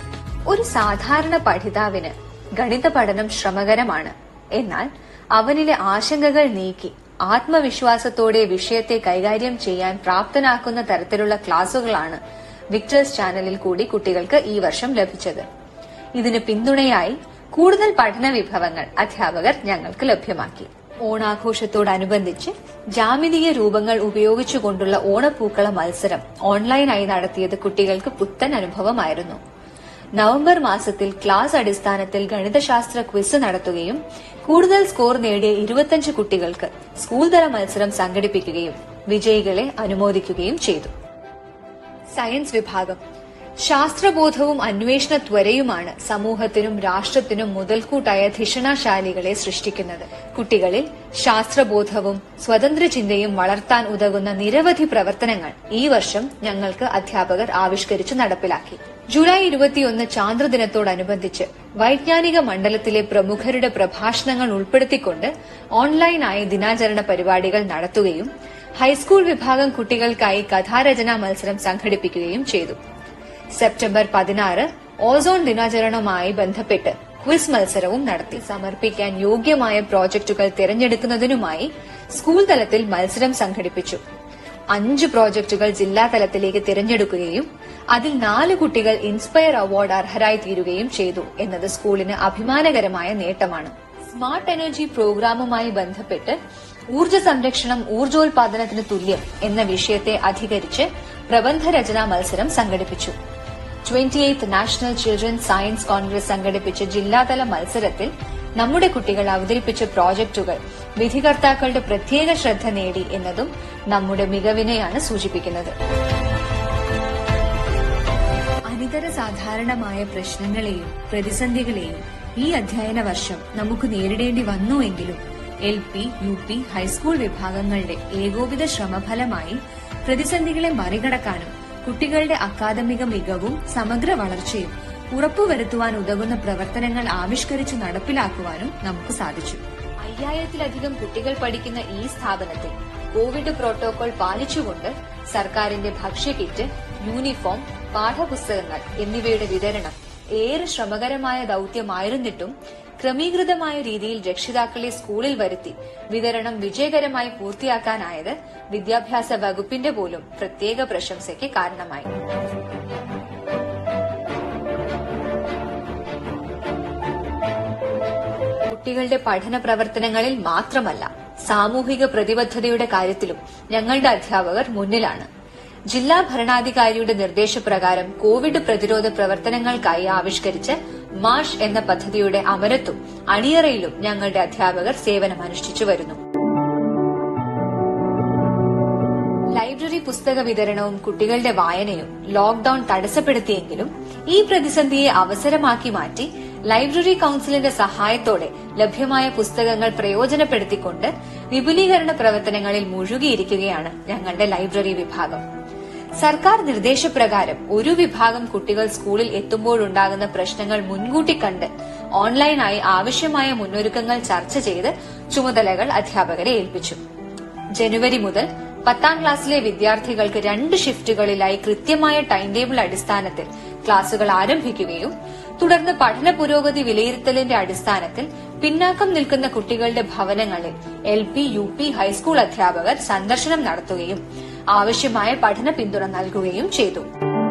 ഒരു സാധാരണ പഠിതാവിന് ഗണിത പഠനം ശ്രമകരമാണ്. എന്നാൽ അവനിലെ ആശങ്കകൾ നീക്കി ആത്മവിശ്വാസത്തോടെ വിഷയത്തെ കൈകാര്യം ചെയ്യാൻ പ്രാപ്തനാക്കുന്ന തരത്തിലുള്ള ക്ലാസുകളാണ് വിക്ടേഴ്സ് ചാനലിൽ കൂടി കുട്ടികൾക്ക് ഈ വർഷം ലഭിച്ചത്. ഇതിന് പിന്തുണയായി കൂടുതൽ പഠന വിഭവങ്ങൾ അധ്യാപകർ ഞങ്ങൾക്ക് ലഭ്യമാക്കി. ഓണാഘോഷത്തോടനുബന്ധിച്ച് ജാമിതീയ രൂപങ്ങൾ ഉപയോഗിച്ചുകൊണ്ടുള്ള ഓണപ്പൂക്കള മത്സരം ഓൺലൈനായി നടത്തിയത് കുട്ടികൾക്ക് പുത്തൻ അനുഭവമായിരുന്നു. നവംബർ മാസത്തിൽ ക്ലാസ് അടിസ്ഥാനത്തിൽ ഗണിതശാസ്ത്ര ക്വിസ് നടത്തുകയും കൂടുതൽ സ്കോർ നേടിയ ഇരുപത്തിയഞ്ച് കുട്ടികൾക്ക് സ്കൂൾ തല മത്സരം സംഘടിപ്പിക്കുകയും വിജയികളെ അനുമോദിക്കുകയും ചെയ്തു. സയൻസ് വിഭാഗം ശാസ്ത്രബോധവും അന്വേഷണ ത്വരയുമാണ് സമൂഹത്തിനും രാഷ്ട്രത്തിനും മുതൽക്കൂട്ടായ ധിഷണാശാലികളെ സൃഷ്ടിക്കുന്നത്. കുട്ടികളിൽ ശാസ്ത്രബോധവും സ്വതന്ത്ര ചിന്തയും വളർത്താൻ ഉതകുന്ന നിരവധി പ്രവർത്തനങ്ങൾ ഈ വർഷം ഞങ്ങൾക്ക് അധ്യാപകർ ആവിഷ്കരിച്ചു നടപ്പിലാക്കി. ജൂലൈ ഇരുപത്തിയൊന്ന് ചാന്ദ്രദിനത്തോടനുബന്ധിച്ച് വൈജ്ഞാനിക മണ്ഡലത്തിലെ പ്രമുഖരുടെ പ്രഭാഷണങ്ങൾ ഉൾപ്പെടുത്തിക്കൊണ്ട് ഓൺലൈനായി ദിനാചരണ പരിപാടികൾ നടത്തുകയും ഹൈസ്കൂൾ വിഭാഗം കുട്ടികൾക്കായി കഥാരചനാ മത്സരം സംഘടിപ്പിക്കുകയും ചെയ്തു. സെപ്റ്റംബർ പതിനാറ് ഓസോൺ ദിനാചരണവുമായി ബന്ധപ്പെട്ട് ക്വിസ് മത്സരവും നടത്തി. സമർപ്പിക്കാൻ യോഗ്യമായ പ്രോജക്ടുകൾ തിരഞ്ഞെടുക്കുന്നതിനുമായി സ്കൂൾ തലത്തിൽ മത്സരം സംഘടിപ്പിച്ചു. അഞ്ച് പ്രോജക്ടുകൾ ജില്ലാ തലത്തിലേക്ക് തിരഞ്ഞെടുക്കുകയും അതിൽ നാല് കുട്ടികൾ ഇൻസ്പയർ അവാർഡ് അർഹരായി തീരുകയും ചെയ്തു എന്നത് സ്കൂളിന് അഭിമാനകരമായ നേട്ടമാണ്. സ്മാർട്ട് എനർജി പ്രോഗ്രാമുമായി ബന്ധപ്പെട്ട് ഊർജ്ജ സംരക്ഷണം ഊർജ്ജോൽപാദനത്തിന് തുല്യം എന്ന വിഷയത്തെ അധികരിച്ച് പ്രബന്ധരചനാ മത്സരം സംഘടിപ്പിച്ചു. Twenty eighth national children science congress സംഘടിപ്പിച്ച ജില്ലാതല മത്സരത്തിൽ നമ്മുടെ കുട്ടികൾ അവതരിപ്പിച്ച പ്രോജക്ടുകൾ വിധികർത്താക്കളുടെ പ്രത്യേക ശ്രദ്ധ നേടി എന്നതും നമ്മുടെ മികവിനെയാണ് സൂചിപ്പിക്കുന്നത്. അനിതര സാധാരണമായ പ്രശ്നങ്ങളെയും പ്രതിസന്ധികളെയും ഈ അധ്യയന വർഷം നമുക്ക് നേരിടേണ്ടി വന്നുവെങ്കിലും L P, U P, high school വിഭാഗങ്ങളുടെ ഏകോപിത ശ്രമഫലമായി പ്രതിസന്ധികളെ മറികടക്കാനും കുട്ടികളുടെ അക്കാദമിക മികവും സമഗ്ര വളർച്ചയും ഉറപ്പുവരുത്തുവാൻ ഉതകുന്ന പ്രവർത്തനങ്ങൾ ആവിഷ്കരിച്ച് നടപ്പിലാക്കുവാനും നമുക്ക് സാധിച്ചു. അയ്യായിരത്തിലധികം കുട്ടികൾ പഠിക്കുന്ന ഈ സ്ഥാപനത്തിൽ കോവിഡ് പ്രോട്ടോകോൾ പാലിച്ചുകൊണ്ട് സർക്കാരിന്റെ ഭക്ഷ്യകിറ്റ്, യൂണിഫോം, പാഠപുസ്തകങ്ങൾ എന്നിവയുടെ വിതരണം ഏറെ ശ്രമകരമായ ദൌത്യമായിരുന്നിട്ടും ക്രമീകൃതമായ രീതിയിൽ രക്ഷിതാക്കളെ സ്കൂളിൽ വരുത്തി വിതരണം വിജയകരമായി പൂർത്തിയാക്കാനായത് വിദ്യാഭ്യാസ വകുപ്പിന്റെ പോലും പ്രത്യേക പ്രശംസയ്ക്ക് കാരണമായി. കുട്ടികളുടെ പഠന പ്രവർത്തനങ്ങളിൽ മാത്രമല്ല, സാമൂഹിക പ്രതിബദ്ധതയുടെ കാര്യത്തിലും ഞങ്ങളുടെ അധ്യാപകർ മുന്നിലാണ്. ജില്ലാ ഭരണാധികാരിയുടെ നിർദ്ദേശപ്രകാരം കോവിഡ് പ്രതിരോധ പ്രവർത്തനങ്ങൾക്കായി ആവിഷ്കരിച്ച മാഷ് എന്ന പദ്ധതിയുടെ അമരത്തും അണിയറയിലും ഞങ്ങളുടെ അധ്യാപകർ സേവനമനുഷ്ഠിച്ചു വരുന്നു. ലൈബ്രറി പുസ്തക വിതരണവും കുട്ടികളുടെ വായനയും ലോക്ഡൌൺ തടസ്സപ്പെടുത്തിയെങ്കിലും ഈ പ്രതിസന്ധിയെ അവസരമാക്കി മാറ്റി ലൈബ്രറി കൌൺസിലിന്റെ സഹായത്തോടെ ലഭ്യമായ പുസ്തകങ്ങൾ പ്രയോജനപ്പെടുത്തിക്കൊണ്ട് വിപുലീകരണ പ്രവർത്തനങ്ങളിൽ മുഴുകിയിരിക്കുകയാണ് ഞങ്ങളുടെ ലൈബ്രറി വിഭാഗം. സർക്കാർ നിർദ്ദേശപ്രകാരം ഒരു വിഭാഗം കുട്ടികൾ സ്കൂളിൽ എത്തുമ്പോഴുണ്ടാകുന്ന പ്രശ്നങ്ങൾ മുൻകൂട്ടി കണ്ട് ഓൺലൈനായി ആവശ്യമായ മുന്നൊരുക്കങ്ങൾ ചർച്ച ചെയ്ത് ചുമതലകൾ അധ്യാപകരെ ഏൽപ്പിച്ചു. ജനുവരി മുതൽ പത്താം ക്ലാസ്സിലെ വിദ്യാർത്ഥികൾക്ക് രണ്ട് ഷിഫ്റ്റുകളിലായി കൃത്യമായ ടൈം ടേബിൾ അടിസ്ഥാനത്തിൽ ക്ലാസുകൾ ആരംഭിക്കുകയും തുടർന്ന് പഠന പുരോഗതി വിലയിരുത്തലിന്റെ അടിസ്ഥാനത്തിൽ പിന്നാക്കം നിൽക്കുന്ന കുട്ടികളുടെ ഭവനങ്ങളിൽ L P, U P, high school അധ്യാപകർ സന്ദർശനം നടത്തുകയും ആവശ്യമായ പഠന പിന്തുണ നൽകുകയും ചെയ്തു.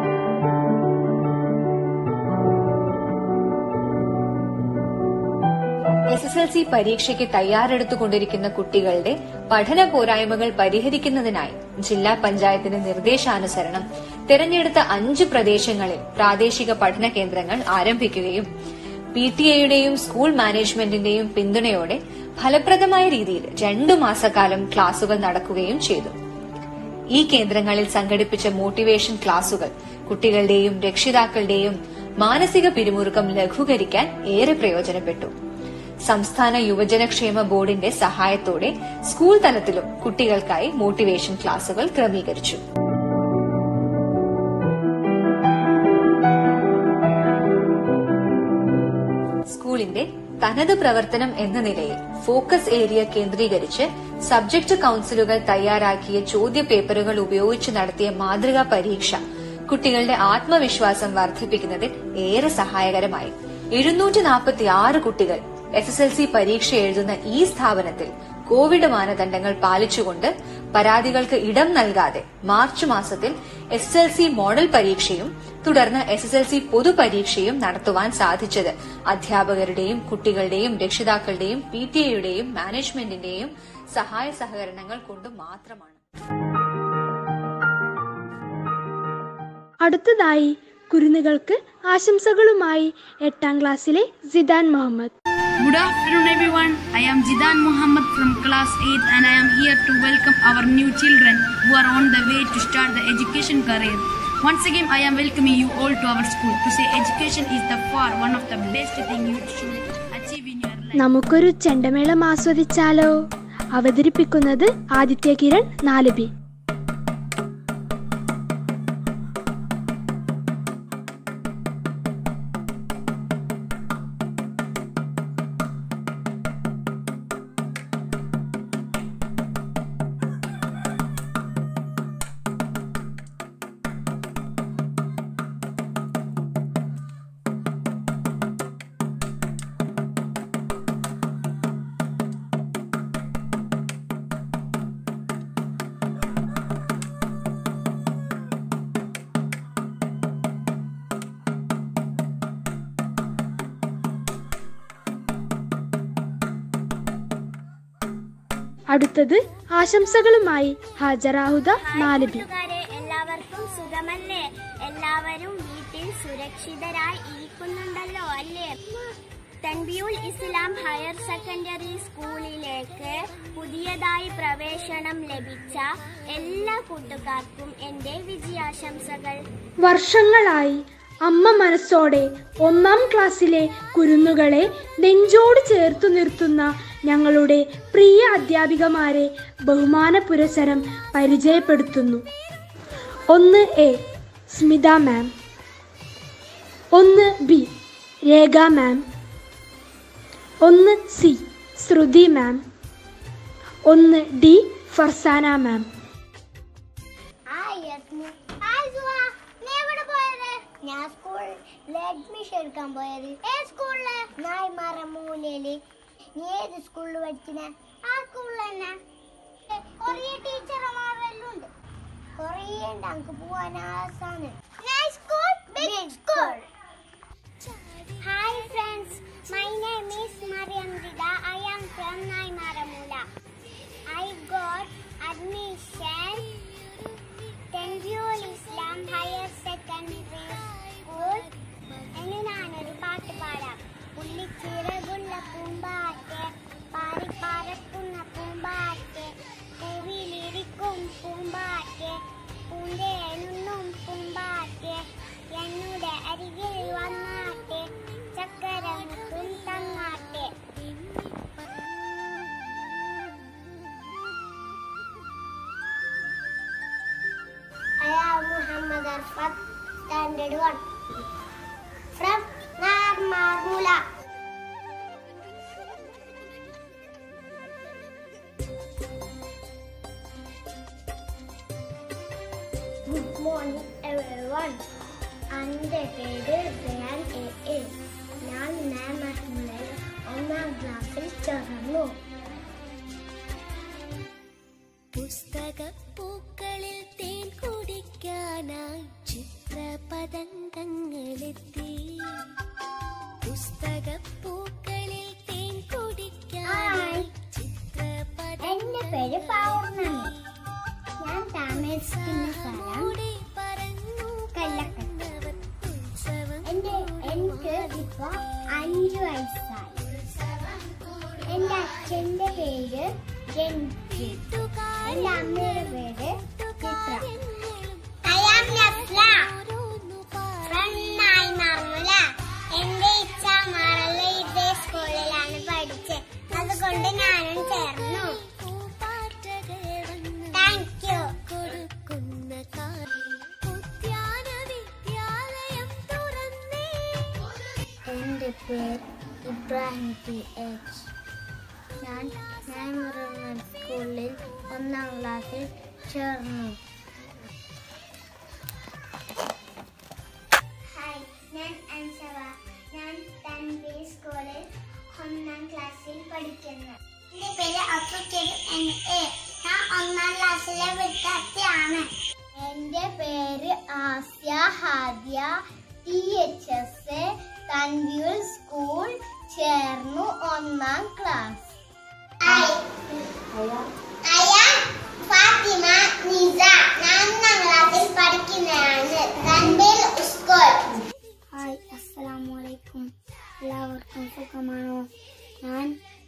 എസ് എസ് എൽ സി പരീക്ഷയ്ക്ക് തയ്യാറെടുത്തുകൊണ്ടിരിക്കുന്ന കുട്ടികളുടെ പഠന പോരായ്മകൾ പരിഹരിക്കുന്നതിനായി ജില്ലാ പഞ്ചായത്തിന്റെ നിർദ്ദേശാനുസരണം തെരഞ്ഞെടുത്ത അഞ്ച് പ്രദേശങ്ങളിൽ പ്രാദേശിക പഠന കേന്ദ്രങ്ങൾ ആരംഭിക്കുകയും പി ടി എയുടെയും സ്കൂൾ മാനേജ്മെന്റിന്റെയും പിന്തുണയോടെ ഫലപ്രദമായ രീതിയിൽ രണ്ടു മാസക്കാലം ക്ലാസുകൾ നടക്കുകയും ചെയ്തു. ഈ കേന്ദ്രങ്ങളിൽ സംഘടിപ്പിച്ച മോട്ടിവേഷൻ ക്ലാസുകൾ കുട്ടികളുടെയും രക്ഷിതാക്കളുടെയും മാനസിക പിരിമുറുക്കം ലഘൂകരിക്കാൻ ഏറെ പ്രയോജനപ്പെട്ടു. സംസ്ഥാന യുവജനക്ഷേമ ബോർഡിന്റെ സഹായത്തോടെ സ്കൂൾ തലത്തിലും കുട്ടികൾക്കായി മോട്ടിവേഷൻ ക്ലാസുകൾ ക്രമീകരിച്ചു. സ്കൂളിന്റെ തനത് പ്രവർത്തനം എന്ന നിലയിൽ ഫോക്കസ് ഏരിയ കേന്ദ്രീകരിച്ച് സബ്ജക്ട് കൌൺസിലുകൾ തയ്യാറാക്കിയ ചോദ്യപേപ്പറുകൾ ഉപയോഗിച്ച് നടത്തിയ മാതൃകാ പരീക്ഷ കുട്ടികളുടെ ആത്മവിശ്വാസം വർദ്ധിപ്പിക്കുന്നതിൽ ഏറെ സഹായകരമായി. എഴുന്നൂറ്റി നാൽപ്പത്തി ആറ് കുട്ടികൾ എസ് എസ് എൽ സി പരീക്ഷ എഴുതുന്ന ഈ സ്ഥാപനത്തിൽ കോവിഡ് മാനദണ്ഡങ്ങൾ പാലിച്ചുകൊണ്ട് പരാതികൾക്ക് ഇടം നൽകാതെ മാർച്ച് മാസത്തിൽ S S L C model പരീക്ഷയും തുടർന്ന് എസ് എസ് എൽ സി പൊതുപരീക്ഷയും നടത്തുവാൻ സാധിച്ചത് അധ്യാപകരുടെയും കുട്ടികളുടെയും രക്ഷിതാക്കളുടെയും പി ടി എയുടെയും മാനേജ്മെന്റിന്റെയും സഹായ സഹകരണങ്ങൾ കൊണ്ട് മാത്രമാണ്. അടുത്തതായി കുരുന്നുകൾക്ക് ആശംസകളുമായി എട്ടാം ക്ലാസ്സിലെ Sidan Muhammad. Good afternoon everyone. I am Zidan Muhammad from class eight and I am here to welcome our new children who are on the way to start the education career. Once again I am welcoming you all to our school to say education is the far one of the best thing you should achieve in your life. നമുക്കൊരു ചെണ്ടമേളം ആസ്വദിച്ചാലോ? അവതരിപ്പിക്കുന്നത് ആദിത്യ കിരൺ നാല് B. അടുത്തത് ആശംസകളുമായി ഹാജറാഹുദ നാലിബി. എല്ലാവർക്കും സുഖമല്ലേ? എല്ലാവരും വീട്ടിൽ സുരക്ഷിതരായി ഇരിക്കുന്നുണ്ടല്ലോ അല്ലേ? തൻബിയുൽ Islam higher secondary സ്കൂളിലേക്ക് പുതിയതായി പ്രവേശനം ലഭിച്ച എല്ലാ കൂട്ടുകാർക്കും എന്റെ വിജയാശംസകൾ. വർഷങ്ങളായി അമ്മ മനസ്സോടെ ഒന്നാം ക്ലാസ്സിലെ കുരുന്നുകളെ നെഞ്ചോട് ചേർത്തു നിർത്തുന്ന ഞങ്ങളുടെ പ്രിയ അധ്യാപികമാരെ ബഹുമാന പുരസ്സരം പരിചയപ്പെടുത്തുന്നു. ഒന്ന് എ സ്മിത മാം, ഒന്ന് ബി രേഖ മാം, ഒന്ന് സി ശ്രുതി മാം, ഒന്ന് ഡി ഫർസാന മാം. ഞാൻ സ്കൂളിൽ അഡ്മിഷൻ എടുക്കാൻ പോയത്. ഏത് സ്കൂളില്? നായ്മാറ മൂലയില്. നീ ഏത് സ്കൂളിൽ പഠിക്കുന്ന? ആ സ്കൂളിൽ തന്നെ. കൊറേ ടീച്ചർമാരെല്ലാം ഉണ്ട്. കൊറേ ഉണ്ട് അങ്ങ് പോവാൻ ആസാണ്. Hi friends, my name is Mariyam Rida. I am from Naimaramoola. I got admission Thanbiyul Islam higher secondary school. എന്ന് ഞാനൊരു പാട്ട് പാടാം. പുള്ളിച്ചിറകുള്ള പൂമ്പാറ്റെ, പാറിപ്പാറക്കുന്ന പൂമ്പാറ്റെ, പൂവിലിരിക്കും പൂമ്പാറ്റെ, പൂന്തേനുണ്ണും പൂമ്പാറ്റെ, എന്നുടെ അരികിൽ വന്നാട്ടെ, ചക്കരമുത്തും തന്നാട്ടെ. I am Muhammad Arfat, standard one, from Narmarmula. Good morning everyone. എൻ്റെ പേര് റയാൻ എ എ. ഞാൻ നാർമാർമുലയിൽ ഒന്നാം ക്ലാസ്സിൽ ചേർന്നു. പുസ്തകപ്പൂക്കളിൽ തേൻ കുടിക്കാനായി ചിത്രപതംഗങ്ങളെത്തി. പുസ്തകപ്പൂക്കളിൽ തേൻ കുടിക്കാനായി ചിത്രപതംഗങ്ങൾ. എൻ്റെ പേര് പൗർണമി. ഞാൻ താമസിക്കുന്ന സ്ഥലം കല്ലക്കട്ട. എൻ്റെ എനിക്ക് ഇപ്പൊ അഞ്ചു വയസ്സായി. എൻ്റെ അച്ഛൻ്റെ പേര് രഞ്ജിത്ത്. എൻ്റെ അമ്മയുടെ പേര് ചിത്ര. I am Nasla from നായ്മാർമുല. എൻ്റെ ഇച്ഛ മാറല്ല ഇതേ സ്കൂളിലാണ് പഠിച്ചത്. അതുകൊണ്ട് ഞാനും ചേർന്നു. Thank you. എൻ്റെ പേര് ഇബ്രാഹിം ടി എച്ച്. ഞാൻ നായ്മാർമുല സ്കൂളിൽ ഒന്നാം ക്ലാസ്സിൽ ചേർന്നു. അൻഷവ. ഞാൻ തൻവീർ സ്കൂളിൽ ഒന്നാം ക്ലാസ്സിൽ പഠിക്കുന്നു. എന്റെ പേര് അപ്പുക്കരു എൻ എ. ഞാൻ ഒന്നാം ക്ലാസ്സിലെ വിദ്യാർത്ഥിയാണ്. എന്റെ പേര് Asya Hadiya. T H S Thanveer school ചേർന്നു ഒന്നാം ക്ലാസ്. ഫാത്തിമ നിസ. ഞാൻ ഒന്നാം ക്ലാസ്സിൽ പഠിക്കുന്നതാണ്. തൻവീർ സ്കൂൾ. ഹായ്, അസ്സലാമു അലൈക്കും. എല്ലാവർക്കും സുഖമാണോ? ഞാൻ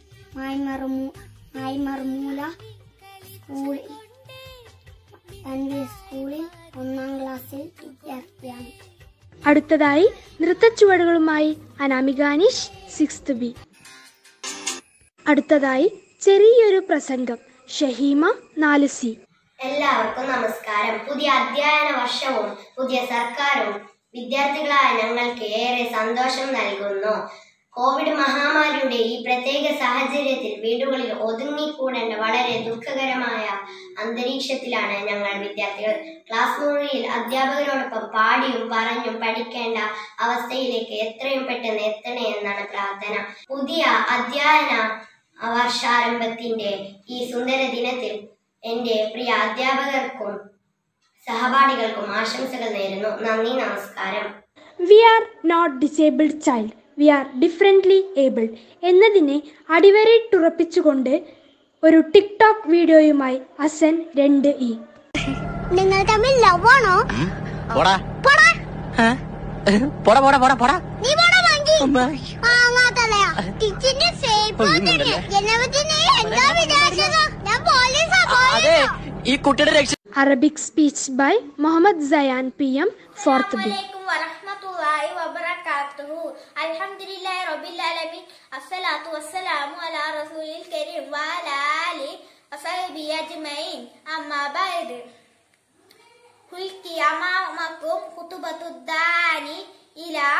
മായ്മർമൂല സ്കൂളിൽ തൻവീർ സ്കൂളിൽ ഒന്നാം ക്ലാസ്സിൽ വിദ്യാർത്ഥിയാണ്. അടുത്തതായി നൃത്തച്ചുവടുകളുമായി അനാമികാനിഷ് സിക്സ്ത് ബി. അടുത്തതായി ചെറിയൊരു പ്രസംഗം ഷഹീമ നാല് സി. എല്ലാവർക്കും നമസ്കാരം. പുതിയ അധ്യയന വർഷവും പുതിയ സർക്കാരും വിദ്യാർത്ഥികളായ ഞങ്ങൾക്ക് ഏറെ സന്തോഷം നൽകുന്നു. കോവിഡ് മഹാമാരിയുടെ ഈ പ്രത്യേക സാഹചര്യത്തിൽ വീടുകളിൽ ഒതുങ്ങിക്കൂടേണ്ട വളരെ ദുഃഖകരമായ അന്തരീക്ഷത്തിലാണ് ഞങ്ങൾ വിദ്യാർത്ഥികൾ. ക്ലാസ് മുറിയിൽ അധ്യാപകരോടൊപ്പം പാടിയും പറഞ്ഞും പഠിക്കേണ്ട അവസ്ഥയിലേക്ക് എത്രയും പെട്ടെന്ന് എത്തണേ എന്നാണ് പ്രാർത്ഥന. പുതിയ അധ്യയന വർഷാരംഭത്തിന്റെ ഈ സുന്ദര ദിനത്തിൽ എന്റെ പ്രിയ അധ്യാപകർക്കും സഹപാഠികൾക്കും ആശംസകൾ നേരുന്നു. നന്ദി, നമസ്കാരം. We are not disabled child, we are differently abled എന്നതിനെ അടിവരയിട്ടുറപ്പിച്ചുകൊണ്ട് ഒരു ടിക്ടോക്ക് വീഡിയോയുമായി അസൻ രണ്ട് ഇ. നിങ്ങൾ തമ്മിൽ ലവ് ആണോ? പോടാ പോടാ പോടാ പോടാ പോടാ പോടാ നീ പോടാ മങ്കി. ആങ്ങാതലയാ ടീച്ചറിന്റെ ഫേസ്ബുക്കിൽ ജനവദിനെ എന്താ വിചാരിച്ചത്? ഞാൻ പോലീസാ അതെ ഈ കുട്ടിയുടെ രക്ഷ. Arabic speech by Muhammad Sayan P M fourth B. വറഹ്മത്തുള്ളാഹി വബറകാതുഹു. അൽഹംദുലില്ലാഹി റബ്ബിൽ ആലമീൻ. അസ്സലാത്തു വസ്സലാമു അലാ റസൂലിൽ കരീം വഅലാ ആലിഹി വസഹ്ബിഹി അജ്മഈൻ. അമ്മാ ബഅദ്. ഹുൽക്കി അമാമകും ഖുതുബത്തുദ്ദാനി ഇലാ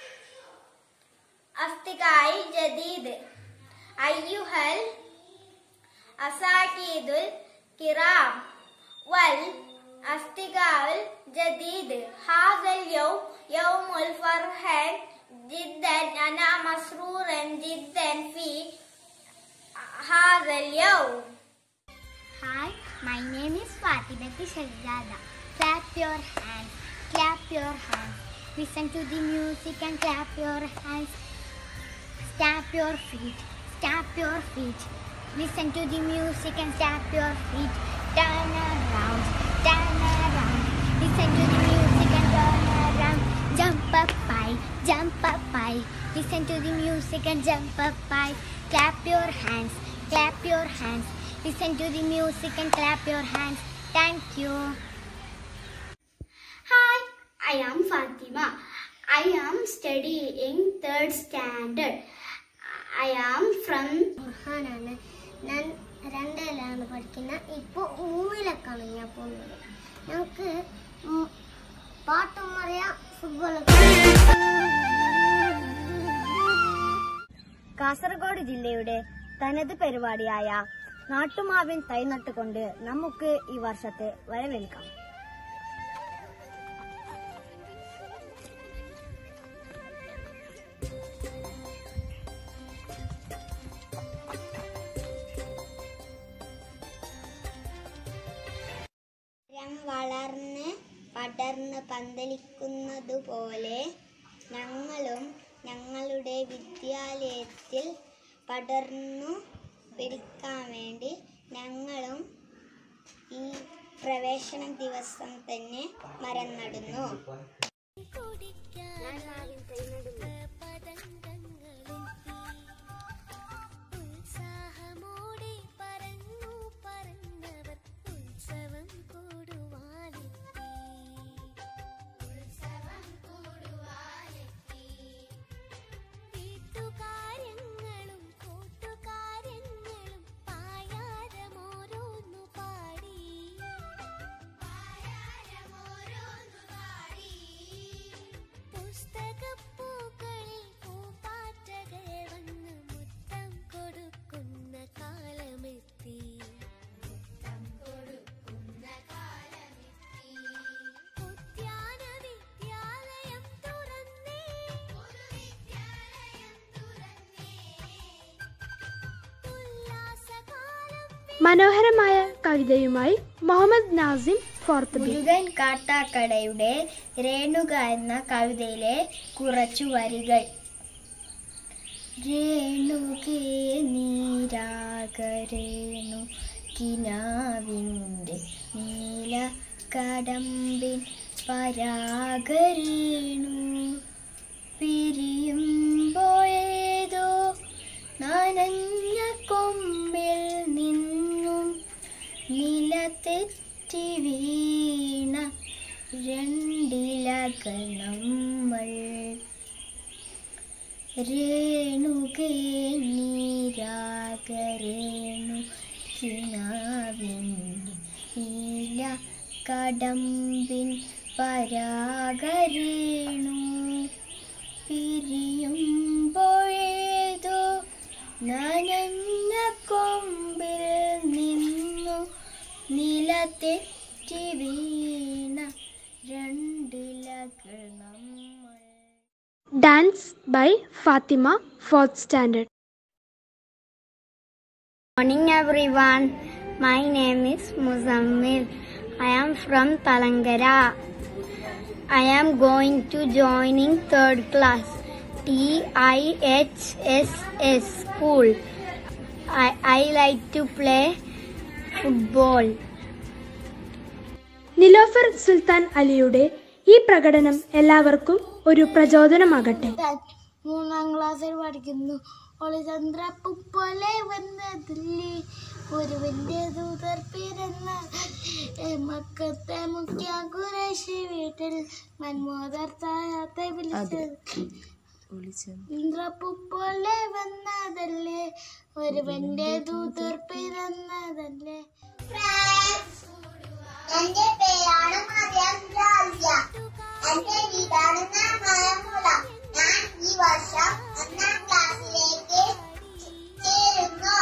അസ്തിഖായിൽ ജദീദ്. അയ്യുഹൽ അസാകീദുൽ കിറാം വൽ അസ്തിഖാഉൽ ജദീദ്. ഹാദൽ യൗം യൗമുൽ ഫർഹൻ ജിദ്ദൻ. അനാ മസ്റൂറൻ ജിദ്ദൻ ഫീ ഹാദൽ യൗം. Hi, my name is Fatima Shahzada. Clap your hands, clap your hands. Listen to the music and clap your hands. Stamp your feet, stamp your feet. Listen to the music and stamp your feet. Turn around, turn around. Listen to the music and turn around. Jump up high, jump up high. Listen to the music and jump up high. Clap your hands, clap your hands. Listen to the music and clap your hands. Thank you. Hi, I am Fatima. I am studying third standard. I am from Burhanana. ഞാൻ രണ്ടിലാണ് പഠിക്കുന്നത്. ഇപ്പോൾ മൂന്നിലൊക്കെയാണ് ഞാൻ പോകുന്നത്. ഞങ്ങൾക്ക് പാട്ടും അറിയാം, football. Kasaragod ജില്ലയുടെ തനത് പരിപാടിയായ നാട്ടുമാവിൻ തൈ നട്ടുകൊണ്ട് നമുക്ക് ഈ വർഷത്തെ വരവേൽക്കാം. വളർന്ന് പടർന്ന് പന്തലിക്കുന്നതുപോലെ ഞങ്ങളും ഞങ്ങളുടെ വിദ്യാലയത്തിൽ പടർന്നു പിടിക്കാൻ വേണ്ടി ഞങ്ങളും ഈ പ്രവേശന ദിവസം തന്നെ മരം നടുന്നു. പുസ്തകപ്പൂക്കൾ മനോഹരമായ കവിതയുമായി മുഹമ്മദ് നാസിം ഫോർത്ത് ബി. മുരുകൻ കാട്ടാക്കടയുടെ രേണുക എന്ന കവിതയിലെ കുറച്ചു വരികൾ. രേണുകേ നീരാഗരേണു കിനാവിൻ്റെ നീല കടമ്പിൻ പരാഗരേണു പിരിയുമ്പോഴേതോ നനഞ്ഞ കൊമ്പിൽ നിന്നും നിലതെറ്റി വീണ രണ്ടിലകൾ നമ്മൾ. രേണുകേ നീരാഗരേണു കിനാവിൻ്റെ നീല കടമ്പിൻ പരാഗരേണു പിരിയുമ്പോഴേതോ നനഞ്ഞ കൊമ്പിൽ നിന്നു നിലതെറ്റി വീണ രണ്ടിലകൾ നമ്മൾ. Dance by Fathima, fourth standard. Morning everyone, my name is Muzammil. I am from Talangara. I am going to joining third class T I H S S school. I, I like to play football. Nilofar Sultan അലിയുടെ ഈ പ്രകടനം എല്ലാവർക്കും ഒരു പ്രചോദനമാകട്ടെ. മൂന്നാം ക്ലാസ്സിൽ പഠിക്കുന്നു. ഒളിചന്ദ്ര പോലെ വന്നതില്ലേ ഒരുവന്റെ ദൂതർ പിറന്ന മക്കത്തെ മുഖ്യ ഖുറൈശി വീട്ടിൽ മൻമോദർ തായത്തെ വിളിച്ചത് ചന്ദ്രപ്പു പോലെ വന്നതല്ലേ ഒരുവന്റെ ദൂതർ പിറന്നതല്ലേ. എന്റെ പേരാണ് മറിയം രാജ. എന്റെ വീടാണ് നാമയമുല. ഞാൻ ഈ വർഷം ഒന്നാം ക്ലാസ്സിലേക്ക് ചേരുന്നു.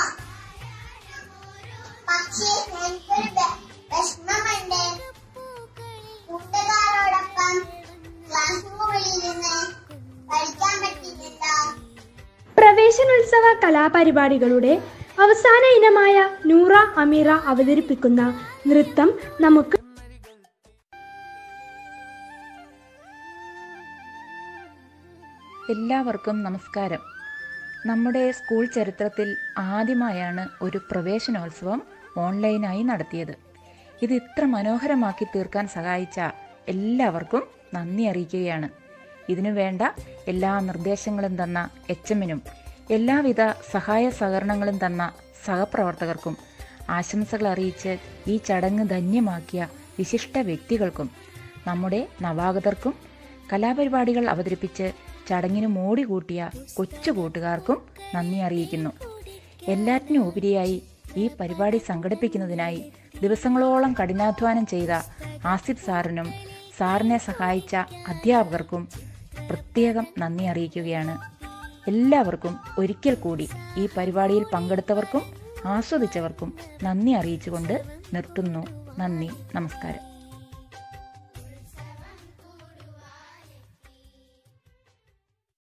പക്ഷേ എനിക്കൊരു വിഷമമുണ്ട്. കൂട്ടുകാരോടൊപ്പം ക്ലാസ് മുറിയിൽ നിന്ന് പഠിക്കാൻ പറ്റിയിട്ടില്ല. പ്രവേശനോത്സവ കലാപരിപാടികളുടെ അവസാന ഇനമായ നൂറ അമീറ അവതരിപ്പിക്കുന്ന നൃത്തം നമുക്ക് എല്ലാവർക്കും നമസ്കാരം. നമ്മുടെ സ്കൂൾ ചരിത്രത്തിൽ ആദ്യമായാണ് ഒരു പ്രവേശനോത്സവം ഓൺലൈനായി നടത്തിയത്. ഇത് ഇത്ര മനോഹരമാക്കി തീർക്കാൻ സഹായിച്ച എല്ലാവർക്കും നന്ദി അറിയിക്കുകയാണ്. ഇതിനു വേണ്ട എല്ലാ നിർദ്ദേശങ്ങളും തന്ന എച്ച് എമ്മിനും എല്ലാവിധ സഹായ സഹകരണങ്ങളും തന്ന സഹപ്രവർത്തകർക്കും ആശംസകൾ അറിയിച്ച് ഈ ചടങ്ങ് ധന്യമാക്കിയ വിശിഷ്ട വ്യക്തികൾക്കും നമ്മുടെ നവാഗതർക്കും കലാപരിപാടികൾ അവതരിപ്പിച്ച് ചടങ്ങിന് മോടി കൂട്ടിയ കൊച്ചു കൂട്ടുകാർക്കും നന്ദി അറിയിക്കുന്നു. എല്ലാറ്റിനും ഉപരിയായി ഈ പരിപാടി സംഘടിപ്പിക്കുന്നതിനായി ദിവസങ്ങളോളം കഠിനാധ്വാനം ചെയ്ത ആസിഫ് സാറിനും സാറിനെ സഹായിച്ച അധ്യാപകർക്കും പ്രത്യേകം നന്ദി അറിയിക്കുകയാണ്. എല്ലാവർക്കും ഒരിക്കൽ കൂടി ഈ പരിപാടിയിൽ പങ്കെടുത്തവർക്കും ആസ്വദിച്ചവർക്കും നന്ദി അറിയിച്ചുകൊണ്ട് നിർത്തുന്നു. നന്ദി, നമസ്കാരം.